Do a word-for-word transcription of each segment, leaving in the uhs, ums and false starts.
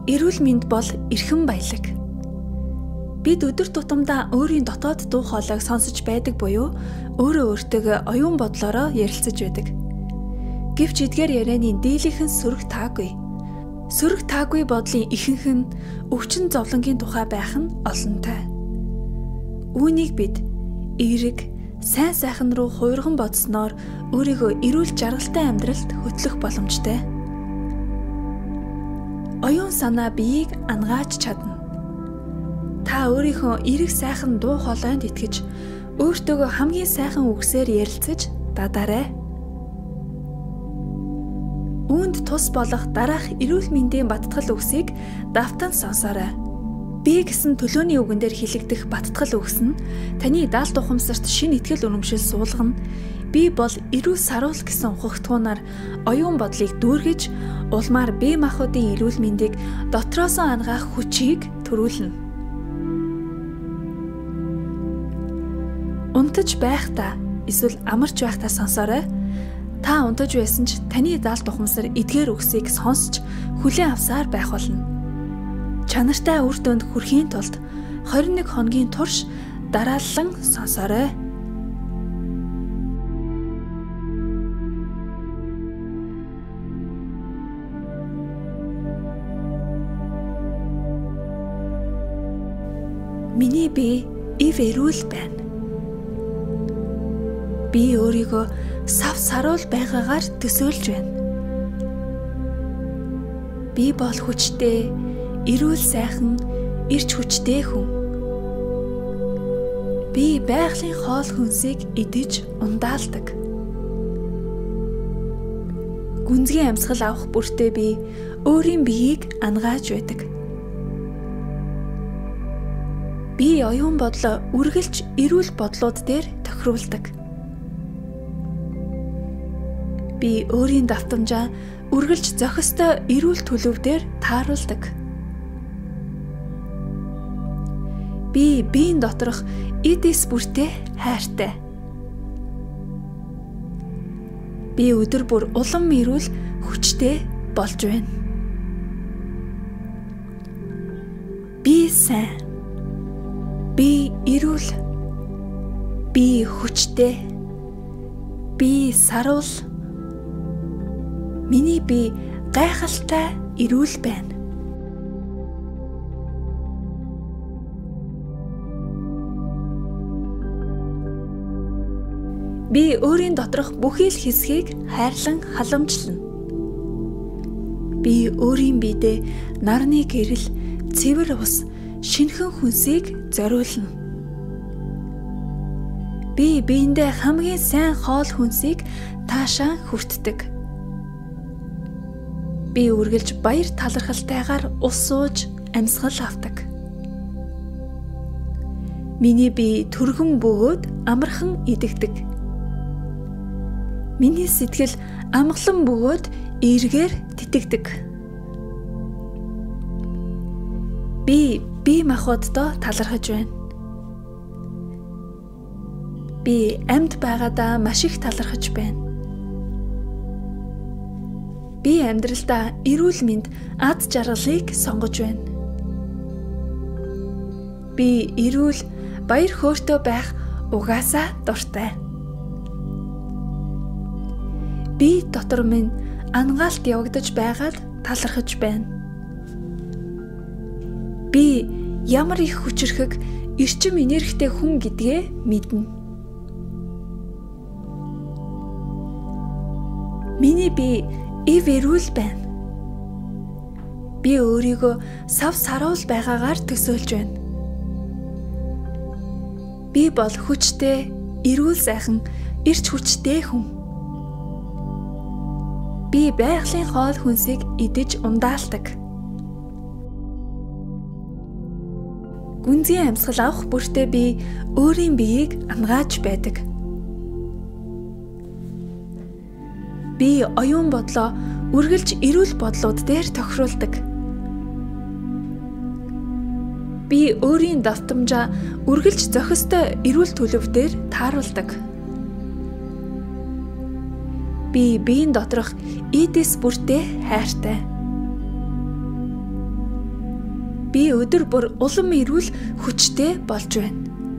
Эрүүл мэнд бол эрхэм баялаг. Бид өдөр тутамдаа өөрийн дотоод дуу хоолойг сонсож байдаг буюу өөрөө өөртөөгөө оюун бодлороо ярилцаж байдаг. Гэвч эдгээр ярианы дийлийнхэн сөрөг таагүй. Сөрөг таагүй бодлын ихэнх нь өвчин зовлонгийн тухай байх нь олонтой. Үүнийг бид эерэг, сайн сайхан руу хуурган бодсноор өөрийгөө эрүүл жаргалтай амьдралд хөтлөх боломжтой. Оюун санаа биеийг ангааж чадна. Та өөрийнхөө эерэг сайхан дуу хоолойд итгэж, өөртөөгөө хамгийн сайхан үгсээр ярилцаж дадаарай. Үүнд тус болох дараах эрүүл мэндийн баттгал үгсийг давтан сонсоорой. Би гэсэн төлөөний үгэн дээр хилэгдэх баттгал үгс нь таны даалт ухамсарт шинэ итгэл үнэмшил суулгана. Би бол эрүүл саруул гэсэн ухагтхуунаар оюун бодлыг дүүргэж, улмаар бие махбодын эрүүл мэндийг дотроосоо ангаах хүчийг төрүүлнэ. Унтаж байхдаа эсвэл амарч байхдаа сонсоорой. Та унтаж байсан ч таны даалт ухамсар эдгээр үгсийг сонсч хүлээн авсаар байх болно. Чанартай үр дүнд хүрэхийн тулд хорин нэг хоногийн турш дараалан сонсоорой. Миний бие ив эрүүл байна. Би өөрийгөө сав саруул байгаагаар төсөөлж байна. Би бол хүчтэй, эрүүл сайхан, эрч хүчтэй хүн. Би байгалийн хоол хүнсийг идэж ундаалдаг. Гүнзгий амьсгал авах бүртээ би өөрийн биеийг ангааж байдаг. Би оюун бодлоо үргэлж эрүүл бодлууд дээр тохируулдаг. Би өөрийн давтамжаа үргэлж зохистой эрүүл төлөвдөр тааруулдаг. Би биеийн доторх эдис бүртээ хайртай. Би өдөр бүр улам эрүүл хүчтэй болж байна. Би сайн. Би эрүүл. Би хүчтэй. Би саруул. Миний бие гайхалтай эрүүл байна. Би өөрийн доторх бүхий л хэсгийг хайрлан халамжлана. Би өөрийн биедээ нарны гэрэл, цэвэр ус, шинхэн хүнсийг зориулна. Би биендээ хамгийн сайн хоол хүнсийг таашаан хүртдэг. Би үргэлж баяр талархалтайгаар ус сууж амьсгал авдаг. Миний бие түргэн бөгөөд амархан идэгдэг. Миний сэтгэл амгалан бөгөөд эргээр титэгдэг. Би бие махбоддоо талархаж байна. Би амьд байгаадаа маш их талархаж байна. Би амьдралдаа эрүүл мэнд ад жаргалыг сонгож байна. Би эрүүл, баяр хөөртэй байх угаасаа дуртай. Би дотор минь ангаалт явагдаж байгаад талархаж байна. Би ямар их хүчрхэг, эрчим энергитэй хүн гэдгээ мэднэ. Миний бие ив эрүүл байна. Би өөрийгөө сав саруул байгаагаар төсөөлж байна. Би бол хүчтэй, эрүүл сайхан, эрч хүчтэй хүн. Би байгалийн хоол хүнсийг идэж ундаалдаг. Гүнзгий амьсгал авах бүртээ би өөрийн биеийг ангааж байдаг. Би оюун бодлоо үргэлж эрүүл бодлууд дээр тохируулдаг. Би өөрийн давтамжаа үргэлж зохистой эрүүл төлөвдөр тааруулдаг. Би биеийн доторх эдис бүртээ хайртай. Би өдөр бүр улам эрүүл хүчтэй болж байна.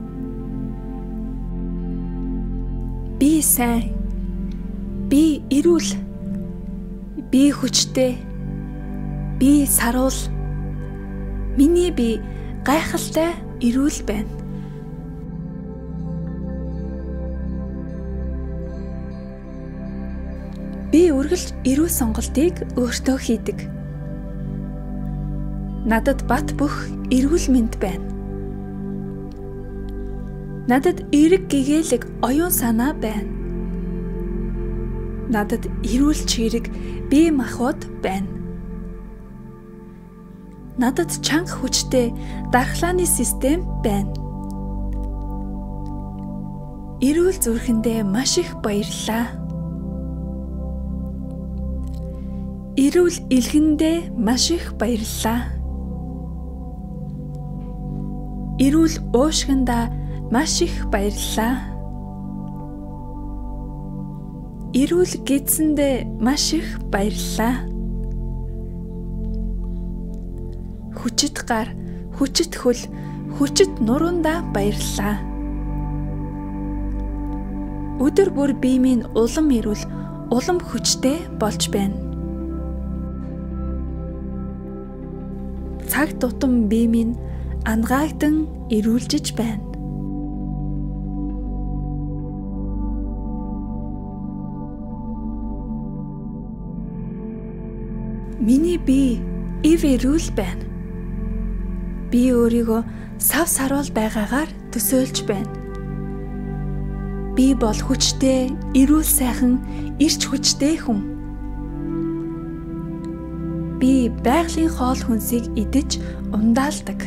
Би сайн. Би эрүүл. Би хүчтэй. Би саруул. Миний би гайхалтай эрүүл байна. Би үргэлж эрүүл сонголтыг өөртөө хийдэг. Надад бат бөх эрүүл мэнд байна. Надад эерэг гэгээлэг оюун санаа байна. Надад эрүүл чирэг бие махбод байна. Надад чанга хүчтэй дархлааны систем байна. Эрүүл зүрхэндээ маш их баярлалаа. Эрүүл илгэндээ маш их баярлалаа. Эрүүл уушгиндаа маш их баярлалаа. Эрүүл гидсэндээ маш их баярлалаа. Хүчит гар, хүчит хөл, хүчит нуруундаа баярлалаа. Өдөр бүр бие минь улам эрүүл, улам хүчтэй болж байна. Цаг тутам бие минь ангаагдан эрүүлжиж байна. Миний бие ив эрүүл байна. Би өөрийгөө сав саруул байгаагаар төсөөлж байна. Би бол хүчтэй, эрүүл сайхан, эрч хүчтэй хүн. Би байгалийн хоол хүнсийг идэж ундаалдаг.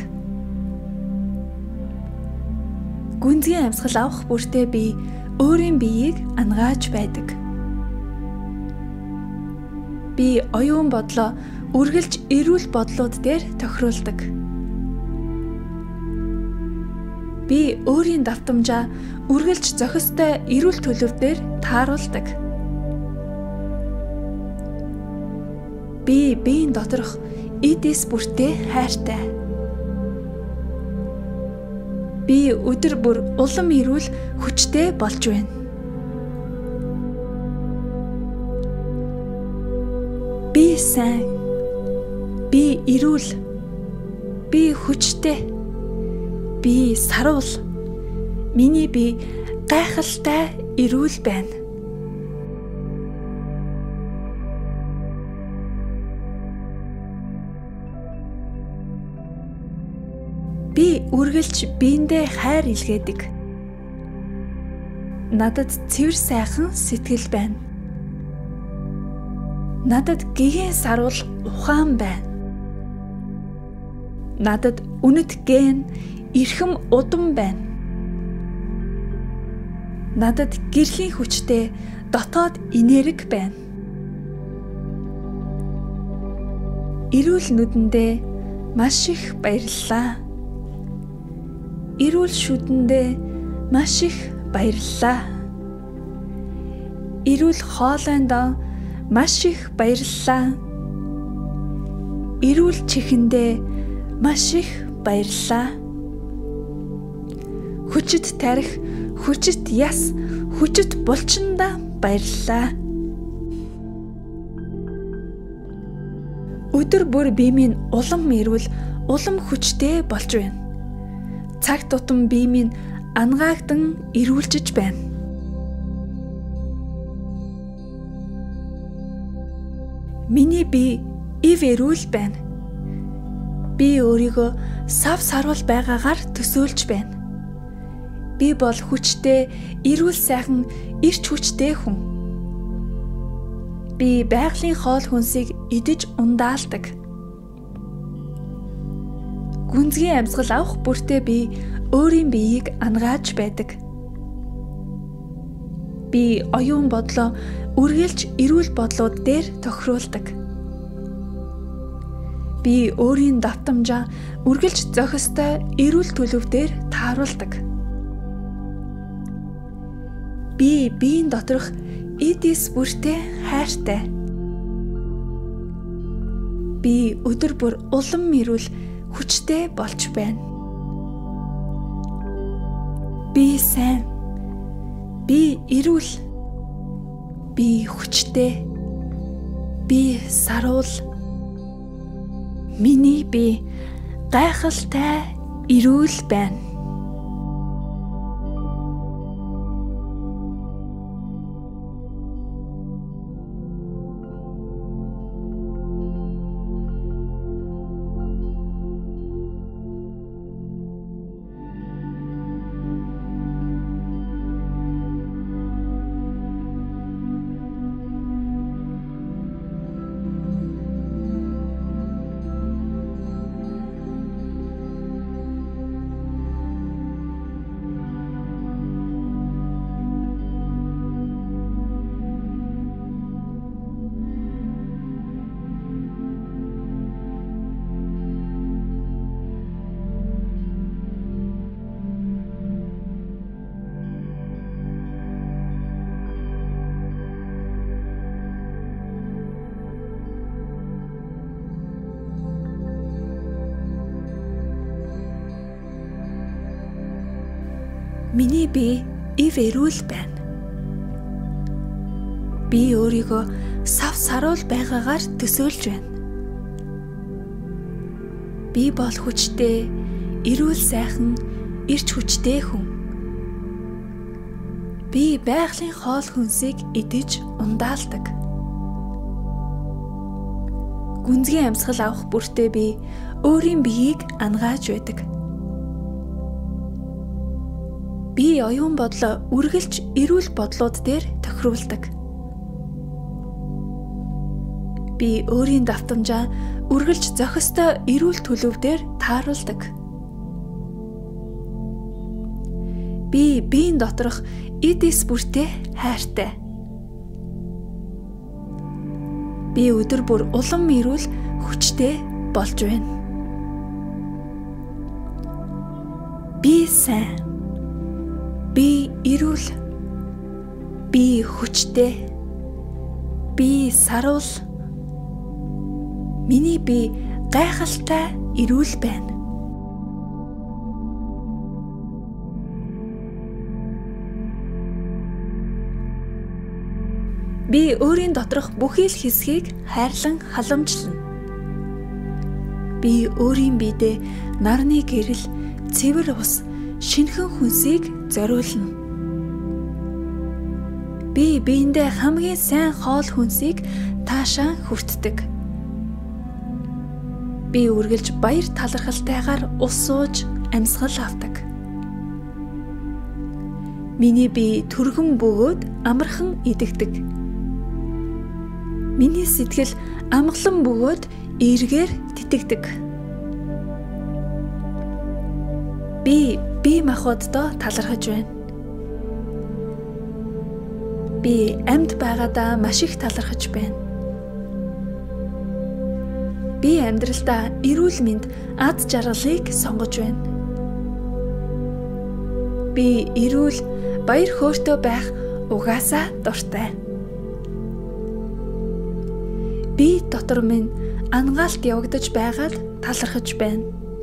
Гүнзгий амьсгал авах бүртээ би өөрийн биеийг ангааж байдаг. Би оюун бодлоо үргэлж эрүүл бодлууд дээр тохируулдаг. Би өөрийн давтамжаа үргэлж зохистой эрүүл төлөвдөр тааруулдаг. Би биеийн доторх эдис бүртээ хайртай. Би өдөр бүр улам эрүүл хүчтэй болж байна. Би сайн. Би эрүүл. Би хүчтэй. Би саруул. Миний би гайхалтай эрүүл байна. Би үргэлж биендээ хайр илгээдэг. Надад цэвэр сайхан сэтгэл байна. Надад гэгээн саруул ухаан байна. Надад үнэт ген эрхэм удам байна. Надад гэрлийн хүчтэй дотоод энерги байна. Эрүүл нүдэндээ маш их баярлалаа. Эрүүл шүдэндээ маш их баярлалаа. Эрүүл хоолойндоо маш их баярлалаа. Эрүүл чихэндээ маш их баярлалаа. Хүчит тарих, хүчит яс, хүчит булчиндаа баярлалаа. Өдөр бүр бие минь улам эрүүл, улам хүчтэй болж байна. Цаг тутам бие минь ангаагдан эрүүлжиж байна. Миний бие ив эрүүл байна. Би өөрийгөө сав саруул байгаагаар төсөөлж байна. Би бол хүчтэй, эрүүл сайхан, эрч хүчтэй хүн. Би байгалийн хоол хүнсийг идэж ундаалдаг. Гүнзгий амьсгал авах бүртээ би өөрийн биеийг ангааж байдаг. Би оюун бодлоо үргэлж эрүүл бодлууд дээр тохируулдаг. Би өөрийн давтамжаа үргэлж зохистой эрүүл төлөвдөр тааруулдаг. Би биеийн доторх эдис бүртээ хайртай. Би өдөр бүр улам эрүүл хүчтэй болж байна. Би сайн. Би эрүүл. Би хүчтэй. Би саруул. Миний би гайхалтай эрүүл байна. Миний би ив эрүүл байна. Би өөрийгөө сав саруул байгаагаар төсөөлж байна. Би бол хүчтэй, эрүүл сайхан, эрч хүчтэй хүн. Би байгалийн хоол хүнсийг идэж ундаалдаг. Гүнзгий амьсгал авах бүртээ би өөрийн биеийг ангааж байдаг. Би оюун бодлоо үргэлж эрүүл бодлууд дээр тохируулдаг. Би өөрийн давтамжаа үргэлж зохистой эрүүл төлөвдөр тааруулдаг. Би биеийн доторх эдис бүртээ хайртай. Би өдөр бүр улам эрүүл хүчтэй болж байна. Би сайн. Би эрүүл. Би хүчтэй. Би саруул. Миний би гайхалтай эрүүл байна. Би өөрийн доторх бүхий л хэсгийг хайрлан халамжлана. Би өөрийн биедээ нарны гэрэл, цэвэр ус, шинэхэн хүнсийг зориулна. Би биендээ хамгийн сайн хоол хүнсийг таашаан хүртдэг. Би үргэлж баяр талархалтайгаар ус сууж амьсгал авдаг. Миний би түргэн бөгөөд амархан идэгдэг. Миний сэтгэл амгалан бөгөөд эргээр титэгдэг. Би бие махбоддоо талархаж байна. Би амьд байгаадаа маш их талархаж байна. Би амьдралдаа эрүүл мэнд ад жаргалыг сонгож байна. Би эрүүл, баяр хөөртэй байх угаасаа дуртай. Би дотор минь ангаалт явагдаж байгаад талархаж байна.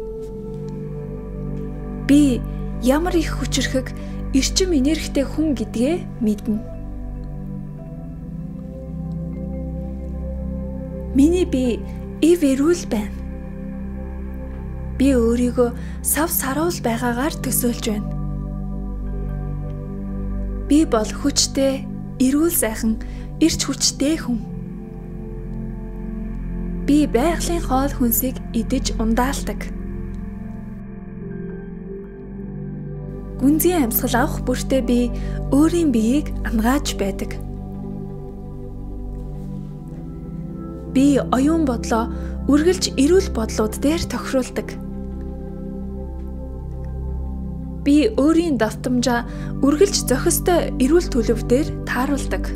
Би ямар их хүчрхэг, эрчим энергитэй хүн гэдгээ мэднэ. Миний би ив эрүүл байна. Би өөрийгөө сав саруул байгаагаар төсөөлж байна. Би бол хүчтэй, эрүүл сайхан, эрч хүчтэй хүн. Би байгалийн хоол хүнсийг идэж ундаалдаг. Гүнзгий амьсгал авах бүртээ би өөрийн биеийг ангааж байдаг. Би оюун бодлоо үргэлж эрүүл бодлууд дээр тохируулдаг. Би өөрийн давтамжаа үргэлж зохистой эрүүл төлөвдөр тааруулдаг.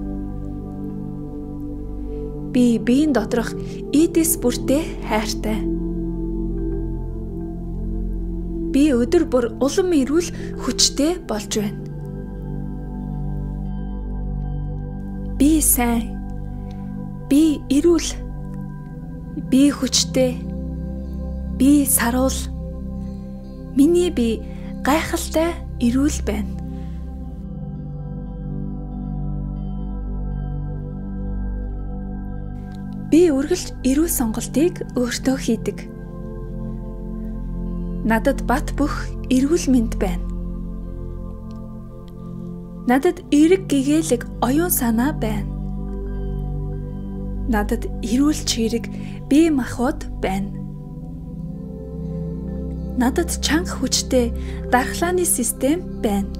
Би биеийн доторх эдис бүртээ хайртай. Би өдөр бүр улам эрүүл хүчтэй болж байна. Би сайн. Би эрүүл. Би хүчтэй. Би саруул. Миний бие гайхалтай эрүүл байна. Би үргэлж эрүүл сонголтыг өөртөө хийдэг. Надад бат бөх эрүүл мэнд байна. Надад эерэг гэгээлэг оюун санаа байна. Надад эрүүл чирэг бие махбод байна. Надад чанга хүчтэй дархлааны систем байна.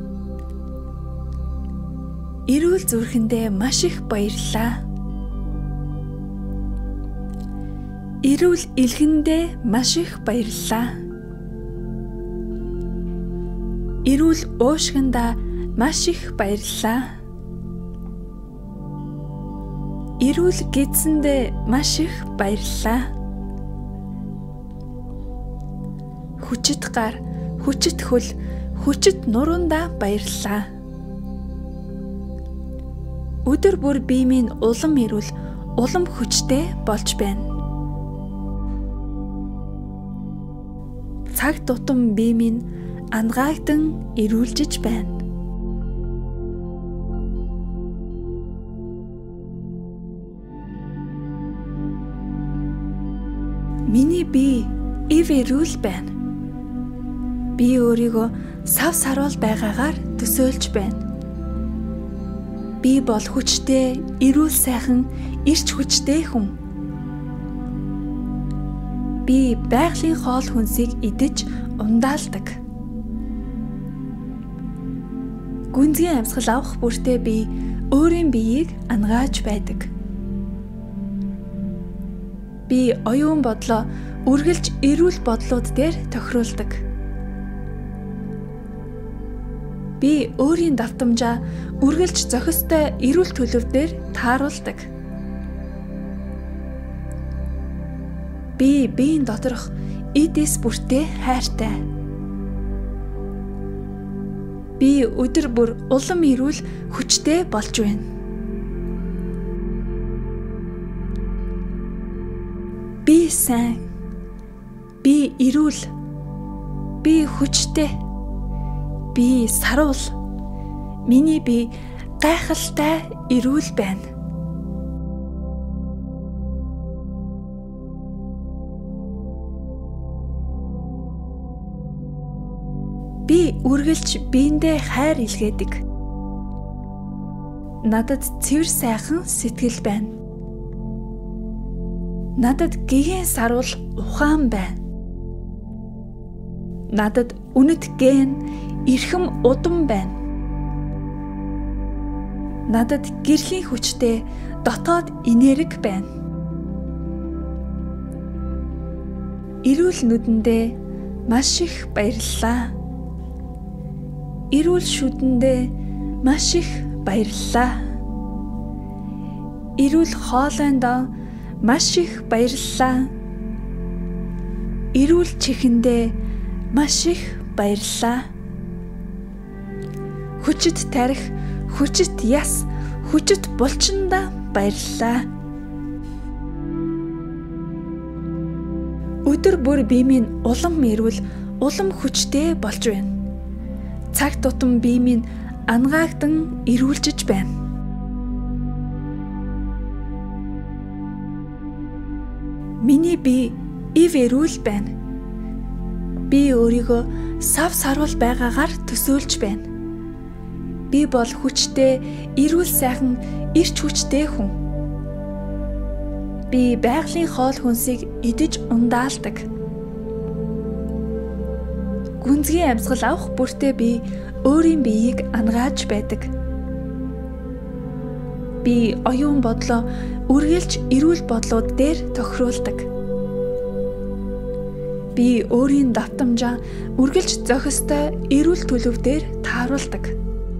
Эрүүл зүрхэндээ маш их баярлалаа. Эрүүл илгэндээ маш их баярлалаа. Эрүүл уушгиндаа маш их баярлалаа. Эрүүл гидсэндээ маш их баярлалаа. Хүчит гар, хүчит хөл, хүчит нуруундаа баярлалаа. Өдөр бүр бие минь улам эрүүл, улам хүчтэй болж байна. Цаг тутам бие минь ангаагдан эрүүлжиж байна. Миний бие ив эрүүл байна. Би өөрийгөө сав саруул байгаагаар төсөөлж байна. Би бол хүчтэй, эрүүл сайхан, эрч хүчтэй хүн. Би байгалийн хоол хүнсийг идэж ундаалдаг. Гүнзгий амьсгал авах бүртээ би өөрийн биеийг ангааж байдаг. Би оюун бодлоо үргэлж эрүүл бодлууд дээр тохируулдаг. Би өөрийн давтамжаа үргэлж зохистой эрүүл төлөвдөр тааруулдаг. Би биеийн доторх эдис бүртээ хайртай. Би өдөр бүр улам эрүүл хүчтэй болж байна. Би сайн. Би эрүүл. Би хүчтэй. Би саруул. Миний бие гайхалтай эрүүл байна. Би үргэлж биендээ хайр илгээдэг. Надад цэвэр сайхан сэтгэл байна. Надад гэгэн саруул ухаан байна. Надад үнэт ген эрхэм удам байна. Надад гэрлийн хүчтэй дотоод энерги байна. Эрүүл нүдэндээ маш их баярлалаа. Эрүүл шүдэндээ маш их баярлалаа. Эрүүл хоолойндоо маш их баярлалаа. Эрүүл чихэндээ маш их баярлалаа. Хүчит тарих, хүчит яс, хүчит булчиндаа баярлалаа. Өдөр бүр бие минь улам эрүүл, улам хүчтэй болж байна. Цаг тутам бие минь ангаагдан эрүүлжиж байна. Миний бие ив эрүүл байна. Би өөрийгөө сав саруул байгаагаар төсөөлж байна. Би бол хүчтэй, эрүүл сайхан, эрч хүчтэй хүн. Би байгалийн хоол хүнсийг идэж ундаалдаг. Гүнзгий амьсгал авах бүртээ би өөрийн биеийг ангааж байдаг. Би оюун бодлоо үргэлж эрүүл бодлууд дээр тохируулдаг. Би өөрийн давтамжаа үргэлж зохистой эрүүл төлөвдөр тааруулдаг.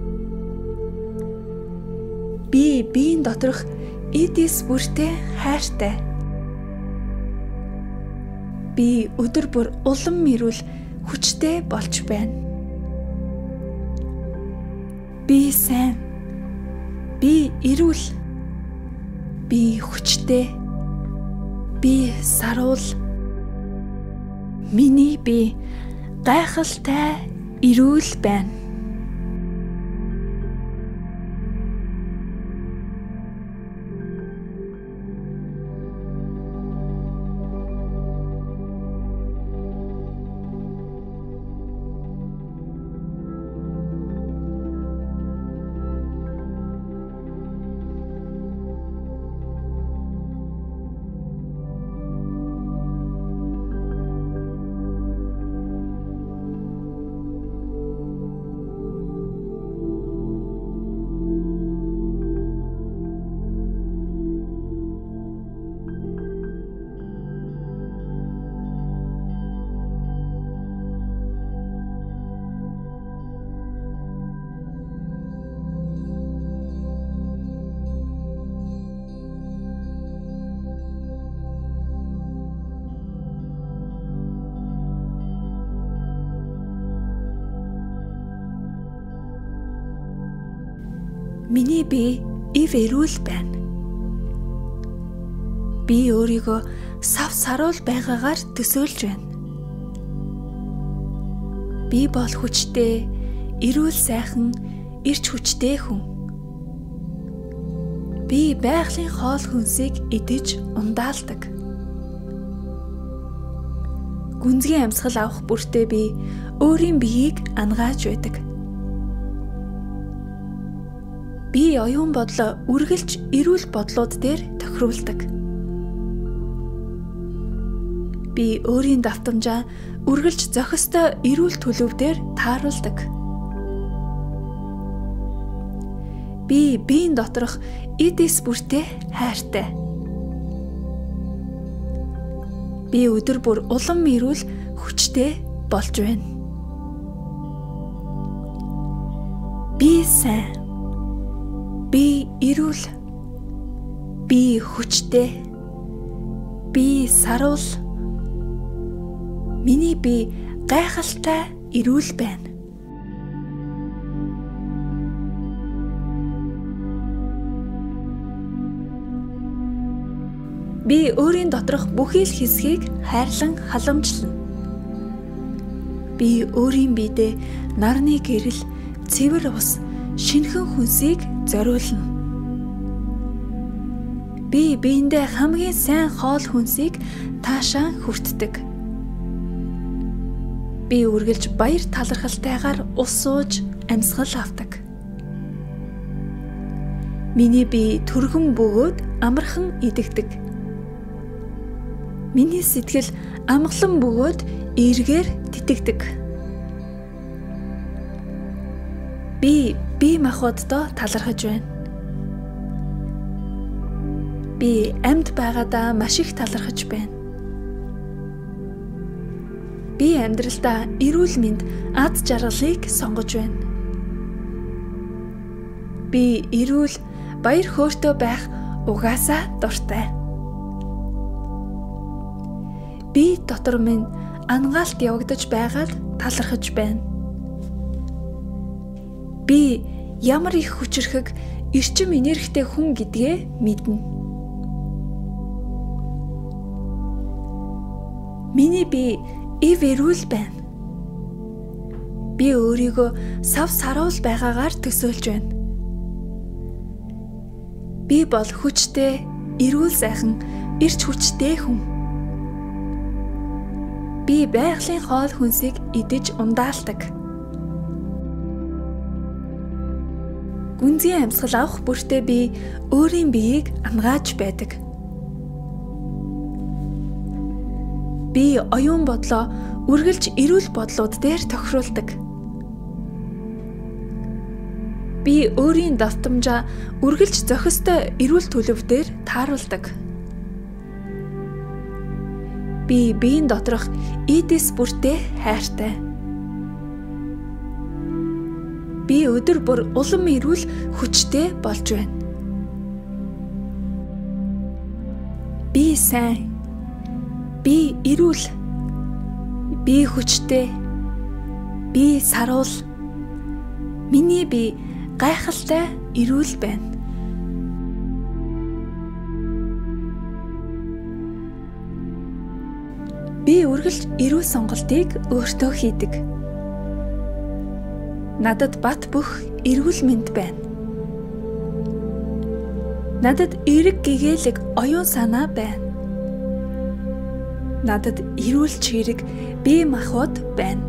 Би биеийн доторх эдис бүртээ хайртай. Би өдөр бүр улам эрүүл хүчтэй болж байна. Би сайн. Би эрүүл. Би хүчтэй. Би саруул. Миний бие гайхалтай эрүүл байна. Миний бие ив эрүүл байна. Би өөрийгөө сав саруул байгаагаар төсөөлж байна. Би бол хүчтэй, эрүүл сайхан, эрч хүчтэй хүн. Би байгалийн хоол хүнсийг идэж ундаалдаг. Гүнзгий амьсгал авах бүртээ би өөрийн биеийг ангааж байдаг. Би оюун бодлоо үргэлж эрүүл бодлууд дээр тохируулдаг. Би өөрийн давтамжаа үргэлж зохистой эрүүл төлөвдөр тааруулдаг. Би биеийн доторх эдис бүртээ хайртай. Би өдөр бүр улам эрүүл хүчтэй болж байна. Би сайн. Би эрүүл. Би хүчтэй. Би саруул. Миний бие гайхалтай эрүүл байна. Би өөрийн доторх бүхий л хэсгийг хайрлан халамжлана. Би өөрийн биедээ нарны гэрэл, цэвэр ус, шинэхэн хүнсийг зориулна. Би биендээ хамгийн сайн хоол хүнсийг таашаан хүртдэг. Би үргэлж баяр талархалтайгаар ус сууж амьсгал авдаг. Миний бие түргэн бөгөөд амархан идэгдэг. Миний сэтгэл амгалан бөгөөд эргээр титэгдэг. Би бие махбоддоо талархаж байна. Би амьд байгаадаа маш их талархаж байна. Би амьдралдаа эрүүл мэнд аз жаргалыг сонгож байна. Би эрүүл, баяр хөөртэй байх угаасаа дуртай. Би дотор минь ангаалт явагдаж байгаад талархаж байна. Би ямар их хүчрхэг, эрчим энергитэй хүн гэдгээ мэднэ. Миний бие ив эрүүл байна. Би өөрийгөө сав саруул байгаагаар төсөөлж байна. Би бол хүчтэй, эрүүл сайхан, эрч хүчтэй хүн. Би байгалийн хоол хүнсийг идэж ундаалдаг. Гүнзгий амьсгал авах бүртээ би өөрийн биеийг ангааж байдаг. Би оюун бодлоо үргэлж эрүүл бодлууд дээр тохируулдаг. Би өөрийн давтамжаа үргэлж зохистой эрүүл төлөвдөр тааруулдаг. Би биеийн доторх эдис бүртээ хайртай. Би өдөр бүр улам эрүүл хүчтэй болж байна. Би сайн. Би эрүүл. Би хүчтэй. Би саруул. Миний бие гайхалтай эрүүл байна. Би үргэлж эрүүл сонголтыг өөртөө хийдэг. Надад бат бөх эрүүл мэнд байна. Надад эерэг гэгээлэг оюун санаа байна. Надад эрүүл чирэг бие махбод байна.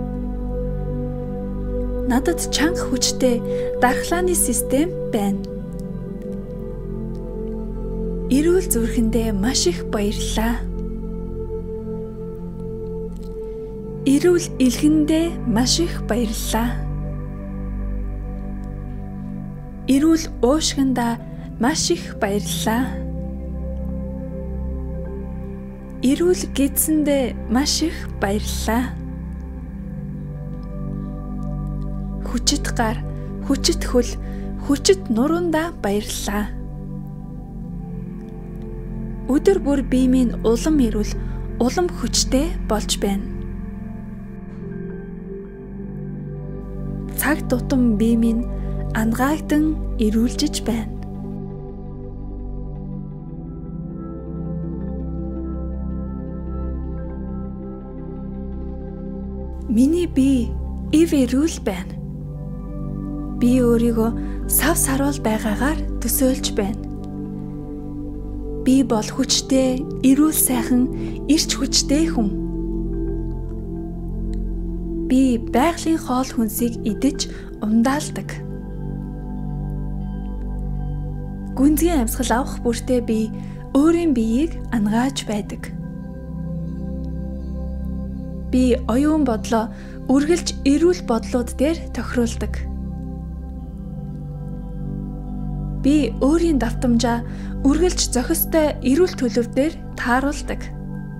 Надад чанга хүчтэй дархлааны систем байна. Эрүүл зүрхэндээ маш их баярлалаа. Эрүүл илгэндээ маш их баярлалаа. Эрүүл уушгиндаа маш их баярлалаа. Эрүүл гидсэндээ маш их баярлалаа. Хүчит гар, хүчит хөл, хүчит нуруундаа баярлалаа. Өдөр бүр бие минь улам эрүүл, улам хүчтэй болж байна. Цаг тутам бие минь ангаагдан эрүүлжиж байна. Миний бие ив эрүүл байна. Би өөрийгөө сав саруул байгаагаар төсөөлж байна. Би бол хүчтэй, эрүүл сайхан, эрч хүчтэй хүн. Би байгалийн хоол хүнсийг идэж ундаалдаг. Гүнзгий амьсгал авах бүртээ би өөрийн биеийг ангааж байдаг. Би оюун бодлоо үргэлж эрүүл бодлууд дээр тохируулдаг. Би өөрийн давтамжаа үргэлж зохистой эрүүл төлөвдөр тааруулдаг.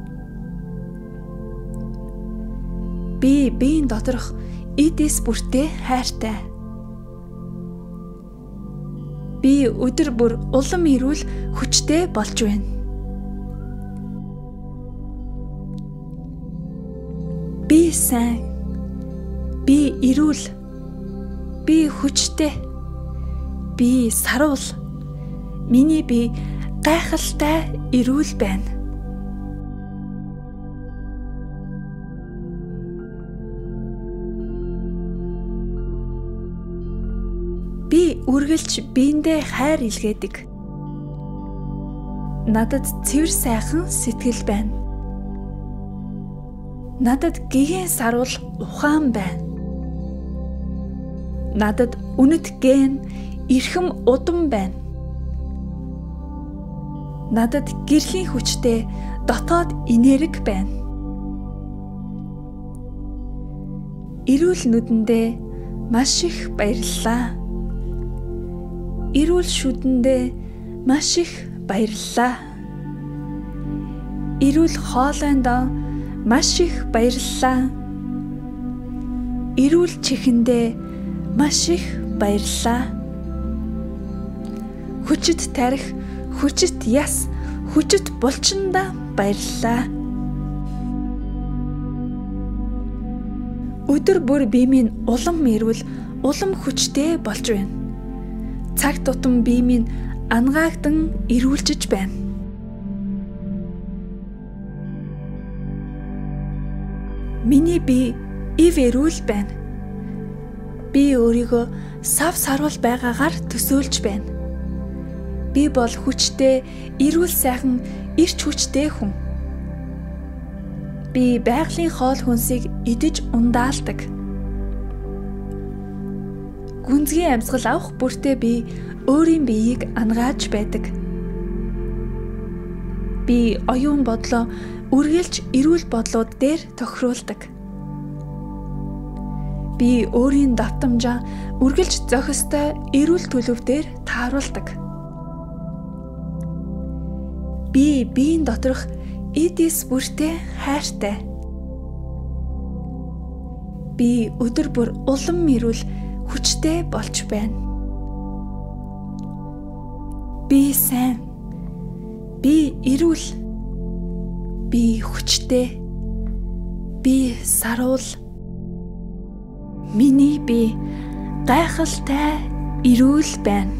Би биеийн доторх эдис бүртээ хайртай. Би өдөр бүр улам эрүүл хүчтэй болж байна. Би сайн. Би эрүүл. Би хүчтэй. Би саруул. Миний бие гайхалтай эрүүл байна. Би үргэлж биендээ хайр илгээдэг. Надад цэвэр сайхан сэтгэл байна. Надад гэгэн саруул ухаан байна. Надад үнэт ген эрхэм удам байна. Надад гэрлийн хүчтэй дотоод энерги байна. Эрүүл нүдэндээ маш их баярлалаа. Эрүүл шүдэндээ маш их баярлалаа. Эрүүл хоолойндоо маш их баярлалаа. Эрүүл чихэндээ маш их баярлалаа. Хүчит тарих, хүчит яс, хүчит булчиндаа баярлалаа. Өдөр бүр бие минь улам эрүүл, улам хүчтэй болж байна. Цаг тутам бие минь ангаагдан эрүүлжиж байна. Миний бие ив эрүүл байна. Би өөрийгөө сав саруул байгаагаар төсөөлж байна. Би бол хүчтэй, эрүүл сайхан, эрч хүчтэй хүн. Би байгалийн хоол хүнсийг идэж ундаалдаг. Гүнзгий амьсгал авах бүртээ би өөрийн биеийг ангааж байдаг. Би оюун бодлоо үргэлж эрүүл бодлууд дээр тохируулдаг. Би өөрийн давтамжаа үргэлж зохистой эрүүл төлөвдөр тааруулдаг. Би биеийн доторх эдис бүртээ хайртай. Би өдөр бүр улам эрүүл хүчтэй болж байна. Би сайн. Би эрүүл. Би хүчтэй. Би саруул. Миний бие гайхалтай эрүүл байна.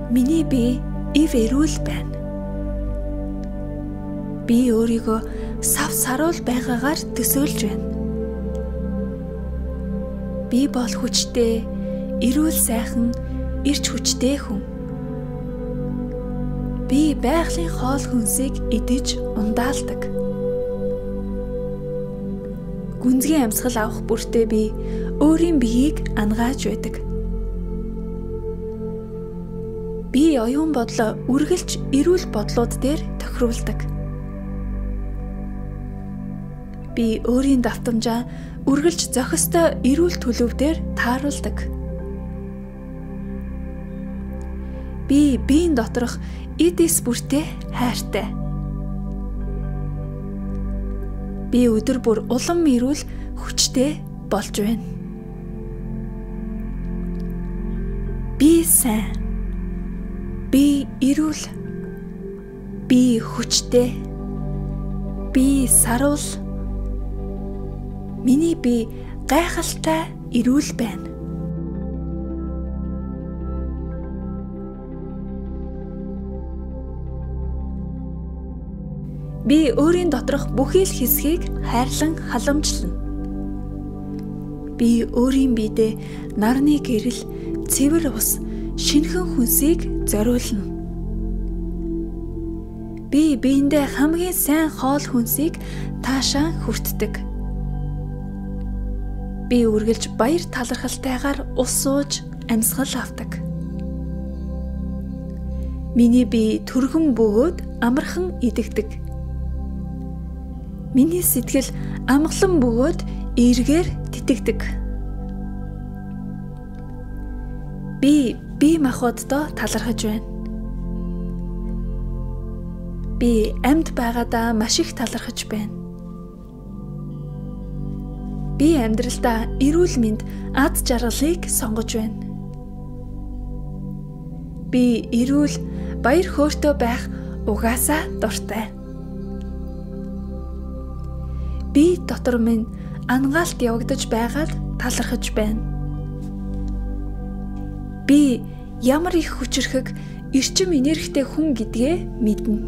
Миний бие ив эрүүл байна. Би өөрийгөө сав саруул байгаагаар төсөөлж байна. Би бол хүчтэй, эрүүл сайхан, эрч хүчтэй хүн. Би байгалийн хоол хүнсийг идэж ундаалдаг. Гүнзгий амьсгал авах бүртээ би өөрийн биеийг ангааж байдаг. Би оюун бодлоо үргэлж эрүүл бодлууд дээр тохируулдаг. Би өөрийн давтамжаа үргэлж зохистой эрүүл төлөвдөр тааруулдаг. Би биеийн доторх эдис бүртээ хайртай. Би өдөр бүр улам эрүүл хүчтэй болж байна. Би сайн. Би эрүүл. Би хүчтэй. Би саруул. Миний бие гайхалтай эрүүл байна. Би өөрийн доторх бүхий л хэсгийг хайрлан халамжлана. Би өөрийн биедээ нарны гэрэл, цэвэр ус, шинэхэн хүнсийг зориулна. Би биендээ хамгийн сайн хоол хүнсийг таашаан хүртдэг. Би үргэлж баяр талархалтайгаар ус сууж амьсгал авдаг. Миний бие түргэн бөгөөд амархан идэгдэг. Миний сэтгэл амгалан бөгөөд эргээр титэгдэг. Би бие махбоддоо талархаж байна. Би амьд байгаадаа маш их талархаж байна. Би амьдралдаа эрүүл мэнд ад жаргалыг сонгож байна. Би эрүүл, баяр хөөртэй байх угаасаа дуртай. Би дотор минь ангаалт явагдаж байгаад талархаж байна. Би ямар их хүчрхэг, эрчим энергитэй хүн гэдгээ мэднэ.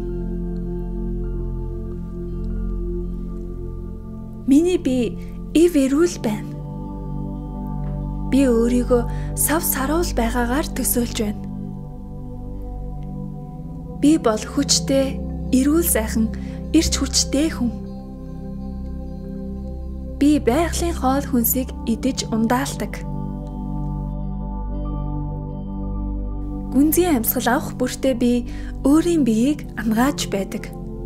Миний бие ив эрүүл байна. Би өөрийгөө сав саруул байгаагаар төсөөлж байна. Би бол хүчтэй, эрүүл сайхан, эрч хүчтэй хүн. Би байгалийн хоол хүнсийг идэж ундаалдаг. Гүнзгий амьсгал авах бүртээ би өөрийн биеийг ангааж байдаг.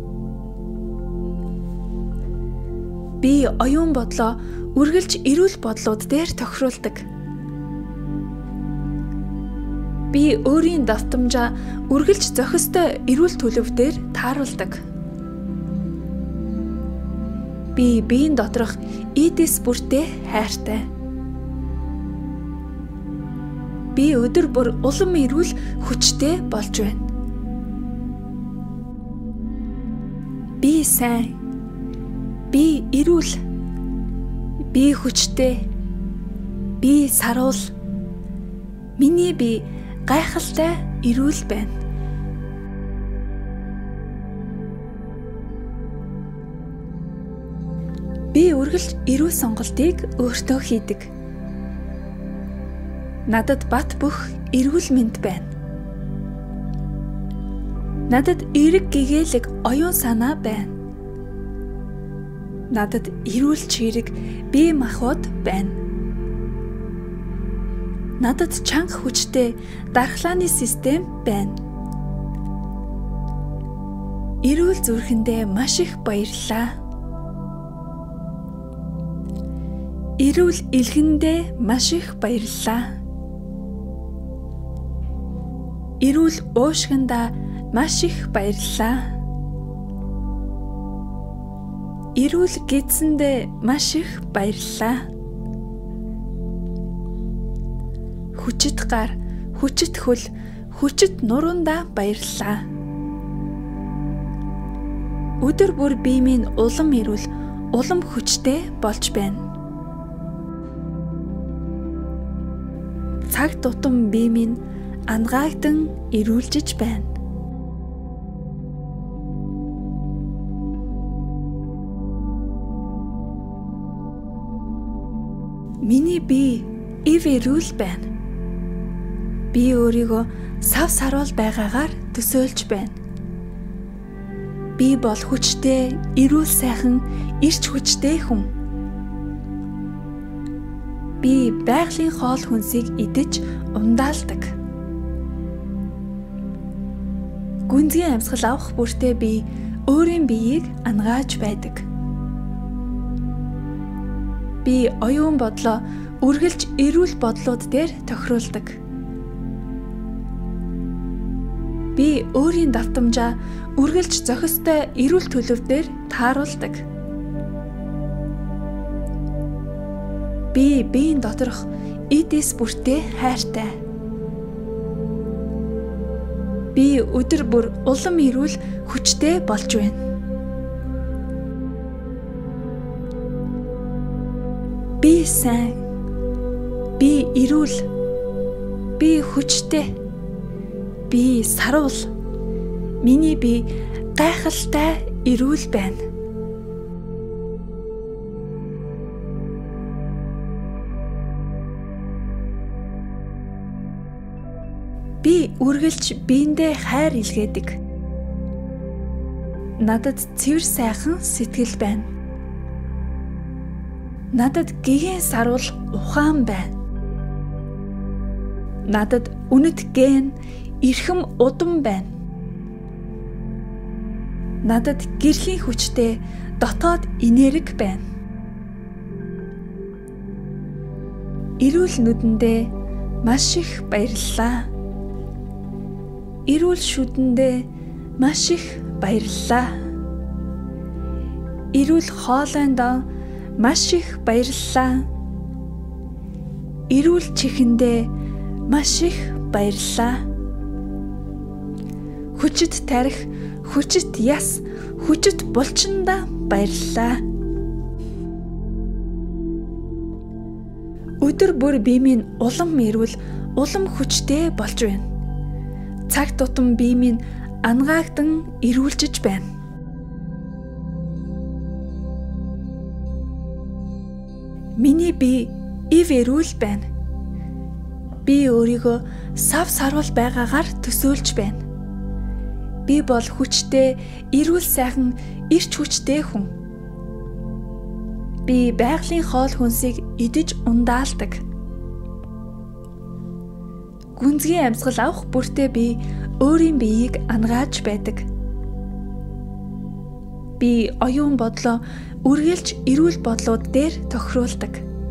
Би оюун бодлоо үргэлж эрүүл бодлууд дээр тохируулдаг. Би өөрийн давтамжаа үргэлж зохистой эрүүл төлөвдөр тааруулдаг. Би биеийн доторх эдис бүртээ хайртай. Би өдөр бүр улам эрүүл хүчтэй болж байна. Би сайн. Би эрүүл. Би хүчтэй. Би саруул. Миний бие гайхалтай эрүүл байна. Би үргэлж эрүүл сонголтыг өөртөө хийдэг. Надад бат бөх эрүүл мэнд байна. Надад эерэг гэгээлэг оюун санаа байна. Надад эрүүл чирэг бие махбод байна. Надад чанга хүчтэй дархлааны систем байна. Эрүүл зүрхэндээ маш их баярлалаа. Эрүүл илгэндээ маш их баярлалаа. Эрүүл уушгиндаа маш их баярлалаа. Эрүүл гидсэндээ маш их баярлалаа. Хүчит гар, хүчит хөл, хүчит нуруундаа баярлалаа. Өдөр бүр бие минь улам эрүүл, улам хүчтэй болж байна. Цаг тутам бие минь ангаагдан ирүүлжиж байна. Миний бие ив эрүүл байна. Би өөрийгөө сав саруул байгаагаар төсөөлж байна. Би бол хүчтэй, эрүүл сайхан, эрч хүчтэй хүн. Би байгалийн хоол хүнсийг идэж ундаалдаг. Гүнзгий амьсгал авах бүртээ би өөрийн биеийг ангааж байдаг. Би оюун бодлоо үргэлж эрүүл бодлууд дээр тохируулдаг. Би өөрийн давтамжаа үргэлж зохистой эрүүл төлөвдөр тааруулдаг. Би биеийн доторх эдис бүртээ хайртай. Би өдөр бүр улам эрүүл хүчтэй болж байна. Би сайн. Би эрүүл. Би хүчтэй. Би саруул. Миний бие гайхалтай эрүүл байна. Би үргэлж биендээ хайр илгээдэг. Надад цэвэр сайхан сэтгэл байна. Надад гэгэн саруул ухаан байна. Надад үнэт ген эрхэм удам байна. Надад гэрлийн хүчтэй дотоод энерги байна. Эрүүл нүдэндээ маш их баярлалаа. Эрүүл шүдэндээ маш их баярлалаа. Эрүүл хоолойндоо маш их баярлалаа. Эрүүл чихэндээ маш их баярлалаа. Хүчит тарих, хүчит яс, хүчит булчиндаа баярлалаа. Өдөр бүр бие минь улам эрүүл, улам хүчтэй болж байна. Цаг тутам бие минь ангаагдан эрүүлжиж байна. Миний бие ив эрүүл байна. Би өөрийгөө сав саруул байгаагаар төсөөлж байна. Би бол хүчтэй, эрүүл сайхан, эрч хүчтэй хүн. Би байгалийн хоол хүнсийг идэж ундаалдаг. Гүнзгий амьсгал авах бүртээ би өөрийн биеийг ангааж байдаг. Би оюун бодлоо үргэлж эрүүл бодлууд дээр тохируулдаг.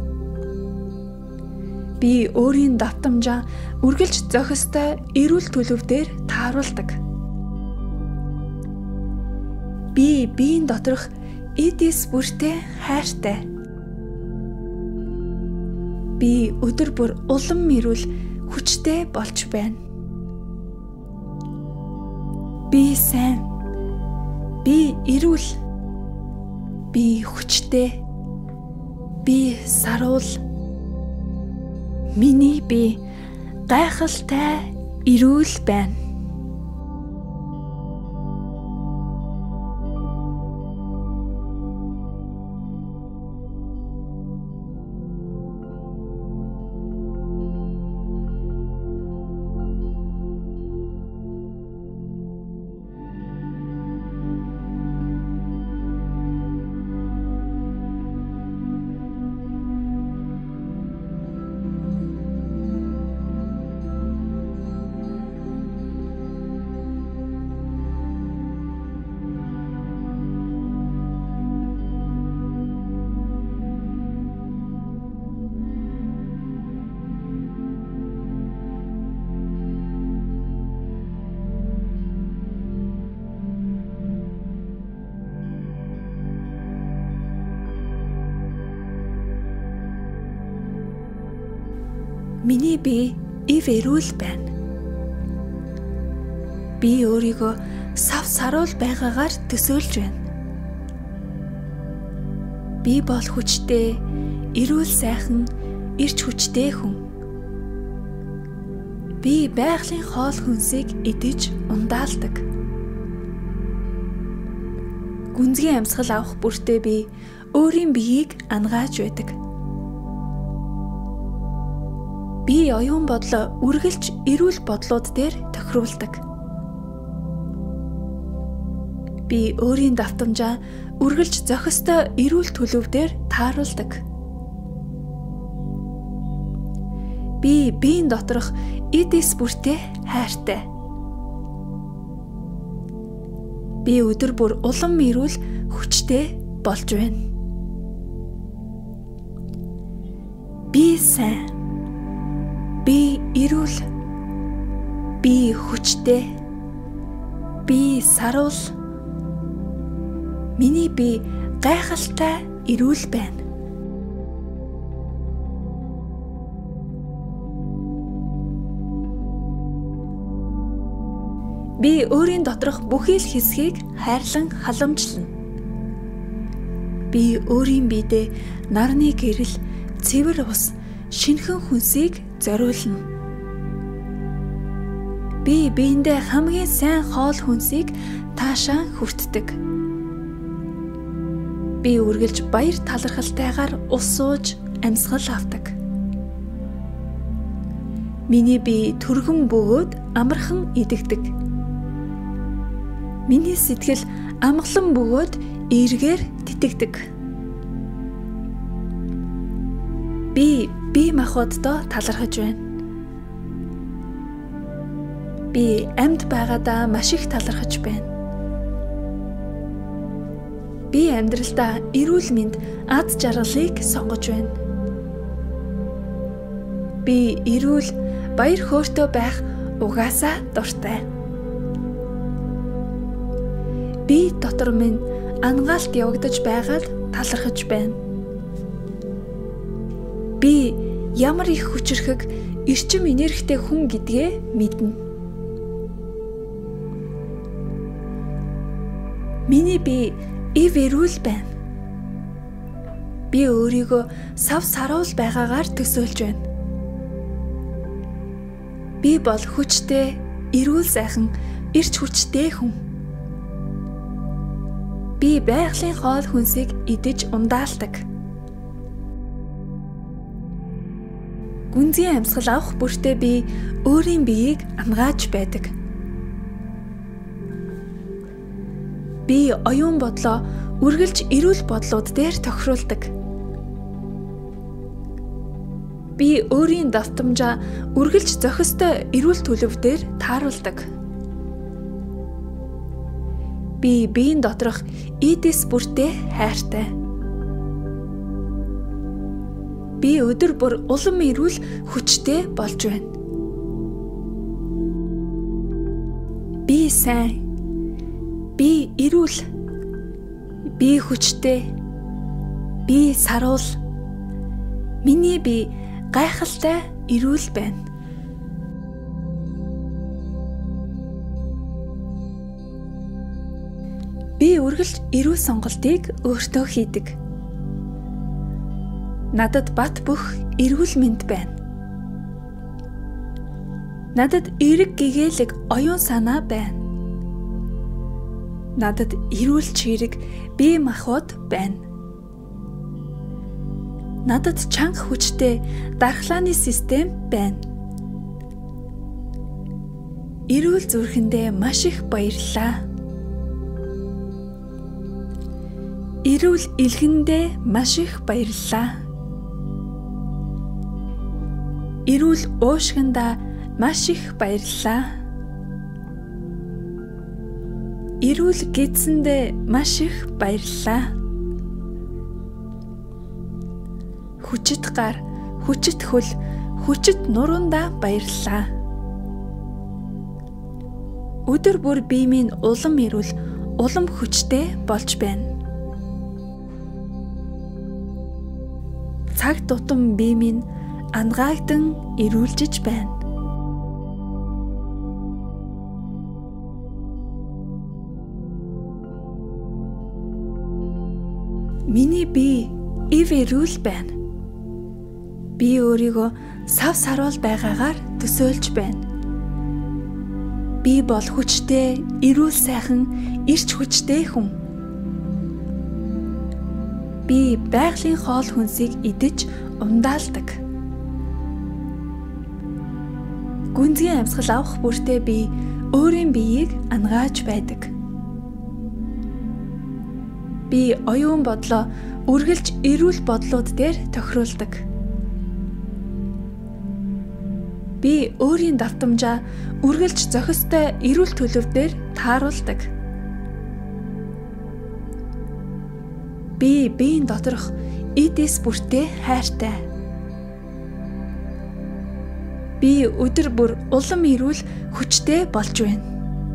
Би өөрийн давтамжаа үргэлж зохистой эрүүл төлөвдөр тааруулдаг. Би биеийн доторх эдис бүртээ хайртай. Би өдөр бүр улам эрүүл хүчтэй болж байна. Би сайн. Би эрүүл. Би хүчтэй. Би саруул. Миний бие гайхалтай эрүүл байна. Миний бие ив эрүүл байна. Би өөрийгөө сав саруул байгаагаар төсөөлж байна. Би бол хүчтэй, эрүүл сайхан, эрч хүчтэй хүн. Би байгалийн хоол хүнсийг идэж ундаалдаг. Гүнзгий амьсгал авах бүртээ би өөрийн биеийг ангааж байдаг. Би оюун бодлоо үргэлж эрүүл бодлууд дээр тохируулдаг. Би өөрийн давтамжаа үргэлж зохистой эрүүл төлөвдөр тааруулдаг. Би биеийн доторх эдис бүртээ хайртай. Би өдөр бүр улам эрүүл хүчтэй болж байна. Би сайн. Би эрүүл. Би хүчтэй. Би саруул. Миний бие гайхалтай эрүүл байна. Би өөрийн доторх бүхий л хэсгийг хайрлан халамжлана. Би өөрийн биедээ нарны гэрэл, цэвэр ус, шинэхэн хүнсийг зориулна. Би биендээ хамгийн сайн хоол хүнсийг таашаан хүртдэг. Би үргэлж баяр талархалтайгаар ус сууж амьсгал авдаг. Миний бие түргэн бөгөөд амархан идэгдэг. Миний сэтгэл амгалан бөгөөд эргээр титэгдэг. Би бие махбоддоо талархаж байна. Би амьд байгаадаа маш их талархаж байна. Би амьдралдаа эрүүл мэнд ад жаргалыг сонгож байна. Би эрүүл, баяр хөөртэй байх угаасаа дуртай. Би дотор минь ангаалт явагдаж байгаад талархаж байна. Би ямар их хүчрхэг, эрчим энергитэй хүн гэдгээ мэднэ. Миний бие ив эрүүл байна. Би өөрийгөө сав саруул байгаагаар төсөөлж байна. Би бол хүчтэй, эрүүл сайхан, эрч хүчтэй хүн. Би байгалийн хоол хүнсийг идэж ундаалдаг. Гүнзгий амьсгал авах бүртээ би өөрийн биеийг ангааж байдаг. Би оюун бодлоо үргэлж эрүүл бодлууд дээр тохируулдаг. Би өөрийн давтамжаа үргэлж зохистой эрүүл төлөвдөр тааруулдаг. Би биеийн доторх эдис бүртээ хайртай. Би өдөр бүр улам эрүүл хүчтэй болж байна. Би сайн. Би эрүүл. Би хүчтэй. Би саруул. Миний бие гайхалтай эрүүл байна. Би үргэлж эрүүл сонголтыг өөртөө хийдэг. Надад бат бөх эрүүл мэнд байна. Надад эерэг гэгээлэг оюун санаа байна. Надад эрүүл чирэг бие махбод байна. Надад чанга хүчтэй дархлааны систем байна. Эрүүл зүрхэндээ маш их баярлалаа. Эрүүл илгэндээ маш их баярлалаа. Эрүүл уушгиндаа маш их баярлалаа. Эрүүл гидсэндээ маш их баярлалаа. Хүчит гар, хүчит хөл, хүчит нуруундаа баярлалаа. Өдөр бүр бие минь улам эрүүл, улам хүчтэй болж байна. Цаг тутам бие минь ангаагдан эрүүлжиж байна. Миний бие ив эрүүл байна. Би өөрийгөө сав саруул байгаагаар төсөөлж байна. Би бол хүчтэй, эрүүл сайхан, эрч хүчтэй хүн. Би байгалийн хоол хүнсийг идэж ундаалдаг. Гүнзгий амьсгал авах бүртээ би өөрийн биеийг ангааж байдаг. Би оюун бодлоо үргэлж эрүүл бодлууд дээр тохируулдаг. Би өөрийн давтамжаа үргэлж зохистой эрүүл төлөвдөр тааруулдаг. Би биеийн доторх эдис бүртээ хайртай. Би өдөр бүр улам эрүүл хүчтэй болж байна.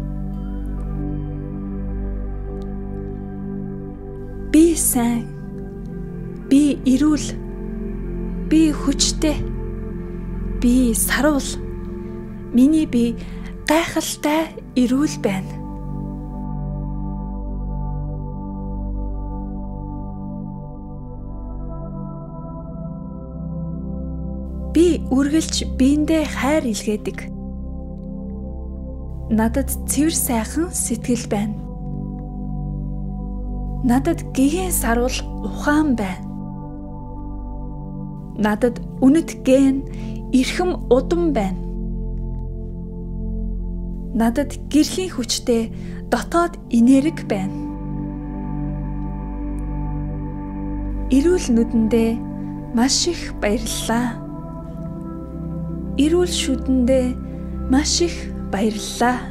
Би сайн. Би эрүүл. Би хүчтэй. Би саруул. Миний бие гайхалтай эрүүл байна. Би үргэлж биендээ хайр илгээдэг. Надад цэвэр сайхан сэтгэл байна. Надад гэгэн саруул ухаан байна. Надад үнэт ген эрхэм удам байна. Надад гэрхийн хүчтэй дотоод энерги байна. Эрүүл нүдэндээ маш их баярлалаа. Эрүүл шүдэндээ маш их баярлалаа.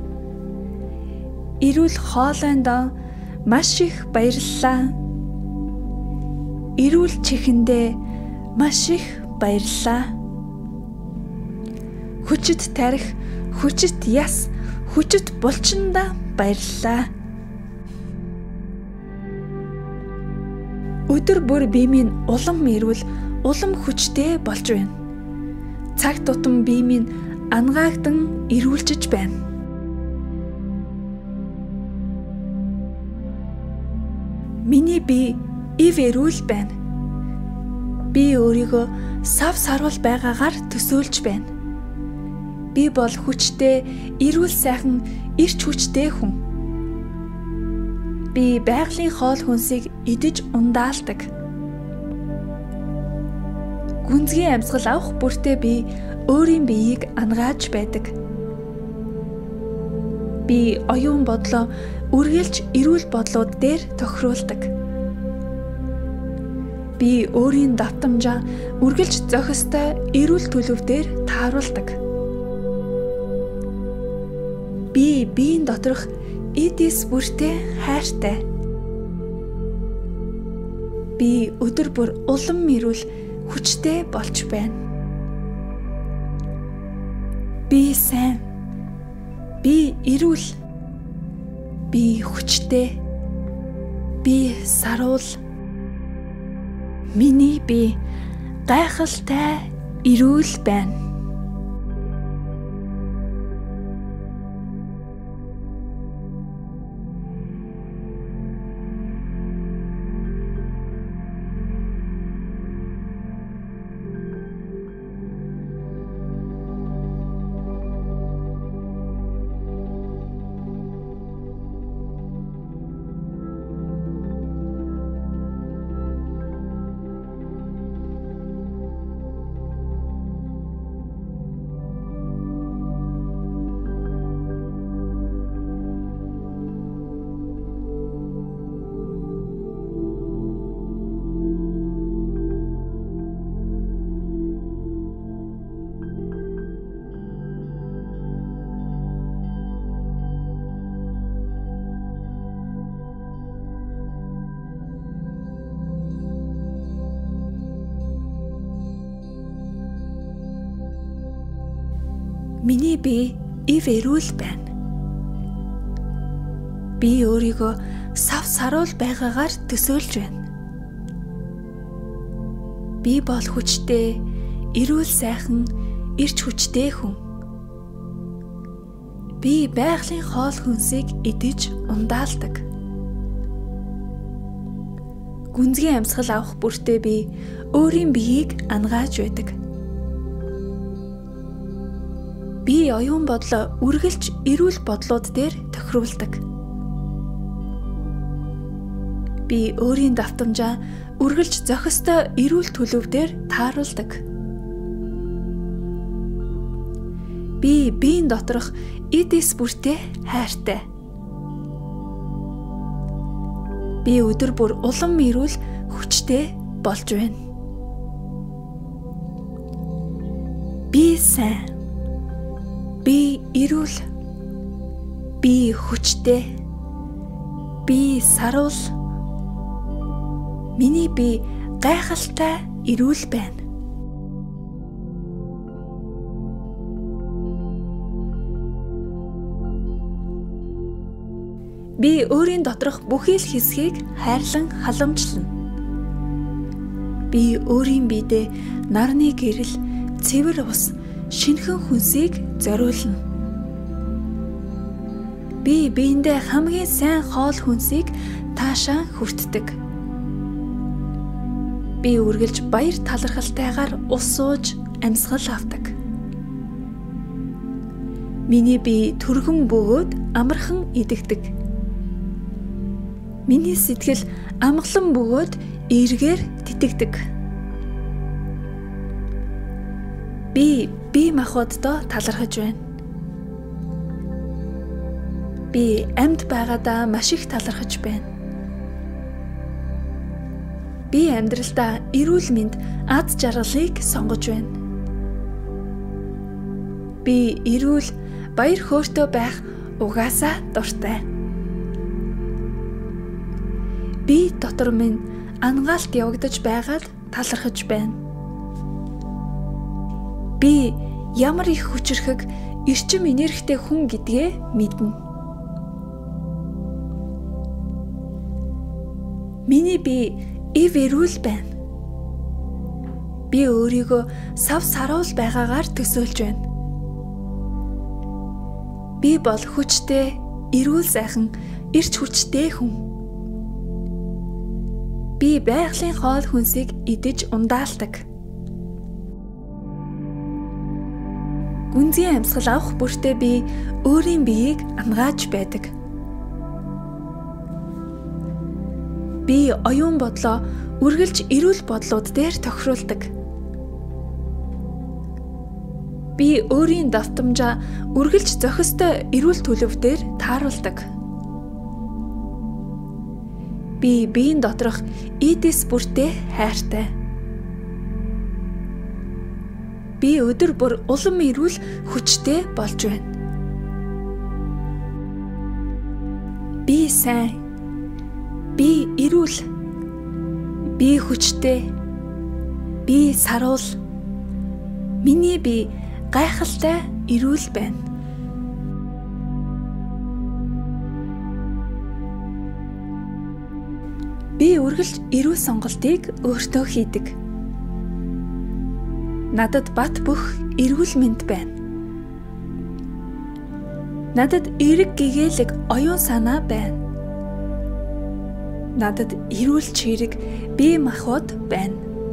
Эрүүл хоолойндоо маш их баярлалаа. Эрүүл чихэндээ маш их баярлалаа. Хүчит тарих, хүчит яс, хүчит булчиндаа баярлалаа. Өдөр бүр бие минь улам эрүүл, улам хүчтэй болж байна. Цаг тутам бие минь ангаагдан эрүүлжиж байна. Миний бие ив эрүүл байна. Би өөрийгөө сав сарвал байгаагаар төсөөлж байна. Би бол хүчтэй, эрүүл сайхан, эрч хүчтэй хүн. Би байгалийн хоол хүнсийг идэж ундаалдаг. Гүнзгий амьсгал авах бүртээ би өөрийн биеийг ангааж байдаг. Би оюун бодлоо үргэлж эрүүл бодлууд дээр тохируулдаг. Би өөрийн давтамжаа үргэлж зохистой эрүүл төлөвдөр тааруулдаг. Би биеийн доторх эдис бүртээ хайртай. Би өдөр бүр улам эрүүл хүчтэй болж байна. Би сайн. Би эрүүл. Би хүчтэй. Би саруул. Миний бие гайхалтай эрүүл байна. Миний бие ив эрүүл байна. Би өөрийгөө сав саруул байгаагаар төсөөлж байна. Би бол хүчтэй, эрүүл сайхан, эрч хүчтэй хүн. Би байгалийн хоол хүнсийг идэж ундаалдаг. Гүнзгий амьсгал авах бүртээ би өөрийн биеийг ангааж байдаг. бие оюун бодлоо үргэлж эрүүл бодлууд дээр тохируулдаг. Би өөрийн давтамжаа үргэлж зохистой эрүүл төлөвдөр тааруулдаг. Би биеийн доторх эдис бүртээ хайртай. Би өдөр бүр улам эрүүл хүчтэй болж байна. Би сайн. Би эрүүл. Би хүчтэй. Би саруул. Миний бие гайхалтай эрүүл байна. Би өөрийн доторх бүхий л хэсгийг хайрлан халамжлана. Би өөрийн биедээ нарны гэрэл, цэвэр ус, шинэхэн хүнсийг зориулна. Би биендээ хамгийн сайн хоол хүнсийг таашаан хүртдэг. Би үргэлж баяр талархалтайгаар ус сууж амьсгал авдаг. Миний бие түргэн бөгөөд амархан идэгдэг. Миний сэтгэл амгалан бөгөөд эргээр титэгдэг. Би бие махбоддоо талархаж байна. Би амьд байгаадаа маш их талархаж байна. Би амьдралдаа эрүүл мэнд аз жаргалыг сонгож байна. Би эрүүл, баяр хөөртэй байх угаасаа дуртай. Би дотор минь ангаалт явагдаж байгаад талархаж байна. Би ямар их хүчрхэг, эрчим энергитэй хүн гэдгээ мэднэ. Миний бие ив эрүүл байна. Би өөрийгөө сав саруул байгаагаар төсөөлж байна. Би бол хүчтэй, эрүүл сайхан, эрч хүчтэй хүн. Би байгалийн хоол хүнсийг идэж ундаалдаг. Гүнзгий амьсгал авах бүртээ би өөрийн биеийг ангааж байдаг. Би оюун бодлоо үргэлж эрүүл бодлууд дээр тохируулдаг. Би өөрийн давтамжаа үргэлж зохистой эрүүл төлөвдөр тааруулдаг. Би биеийн доторх эдис бүртээ хайртай. Би өдөр бүр улам эрүүл хүчтэй болж байна. Би сайн. Би эрүүл. Би хүчтэй. Би саруул. Миний бие гайхалтай эрүүл байна. Би үргэлж эрүүл сонголтыг өөртөө хийдэг. Надад бат бөх эрүүл мэнд байна. Надад эрэг гэгээлэг оюун санаа байна. Надад эрүүл чирэг бие махбод байна.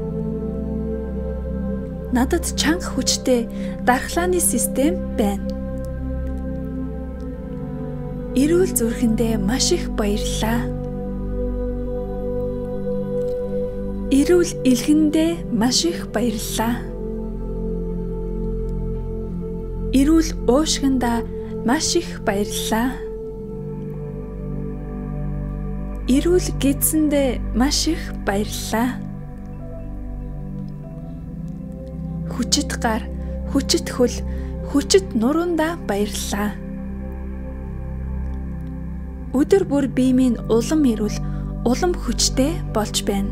Надад чанга хүчтэй дархлааны систем байна. Эрүүл зүрхэндээ маш их баярлалаа. Эрүүл илгэндээ маш их баярлалаа. Эрүүл уушгиндаа маш их баярлалаа. Эрүүл гидсэндээ маш их баярлалаа. Хүчит гар, хүчит хөл, хүчит нуруундаа баярлалаа. Өдөр бүр бие минь улам эрүүл, улам хүчтэй болж байна.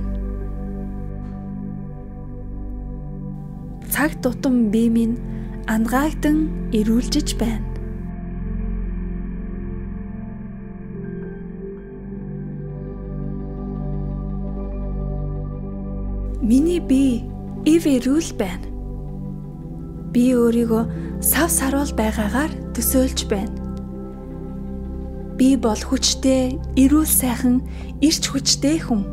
Цаг тутам бие минь ангаагдан эрүүлжиж байна. Миний бие ив эрүүл байна. Би өөрийгөө сав саруул байгаагаар төсөөлж байна. Би бол хүчтэй, эрүүл сайхан, эрч хүчтэй хүн.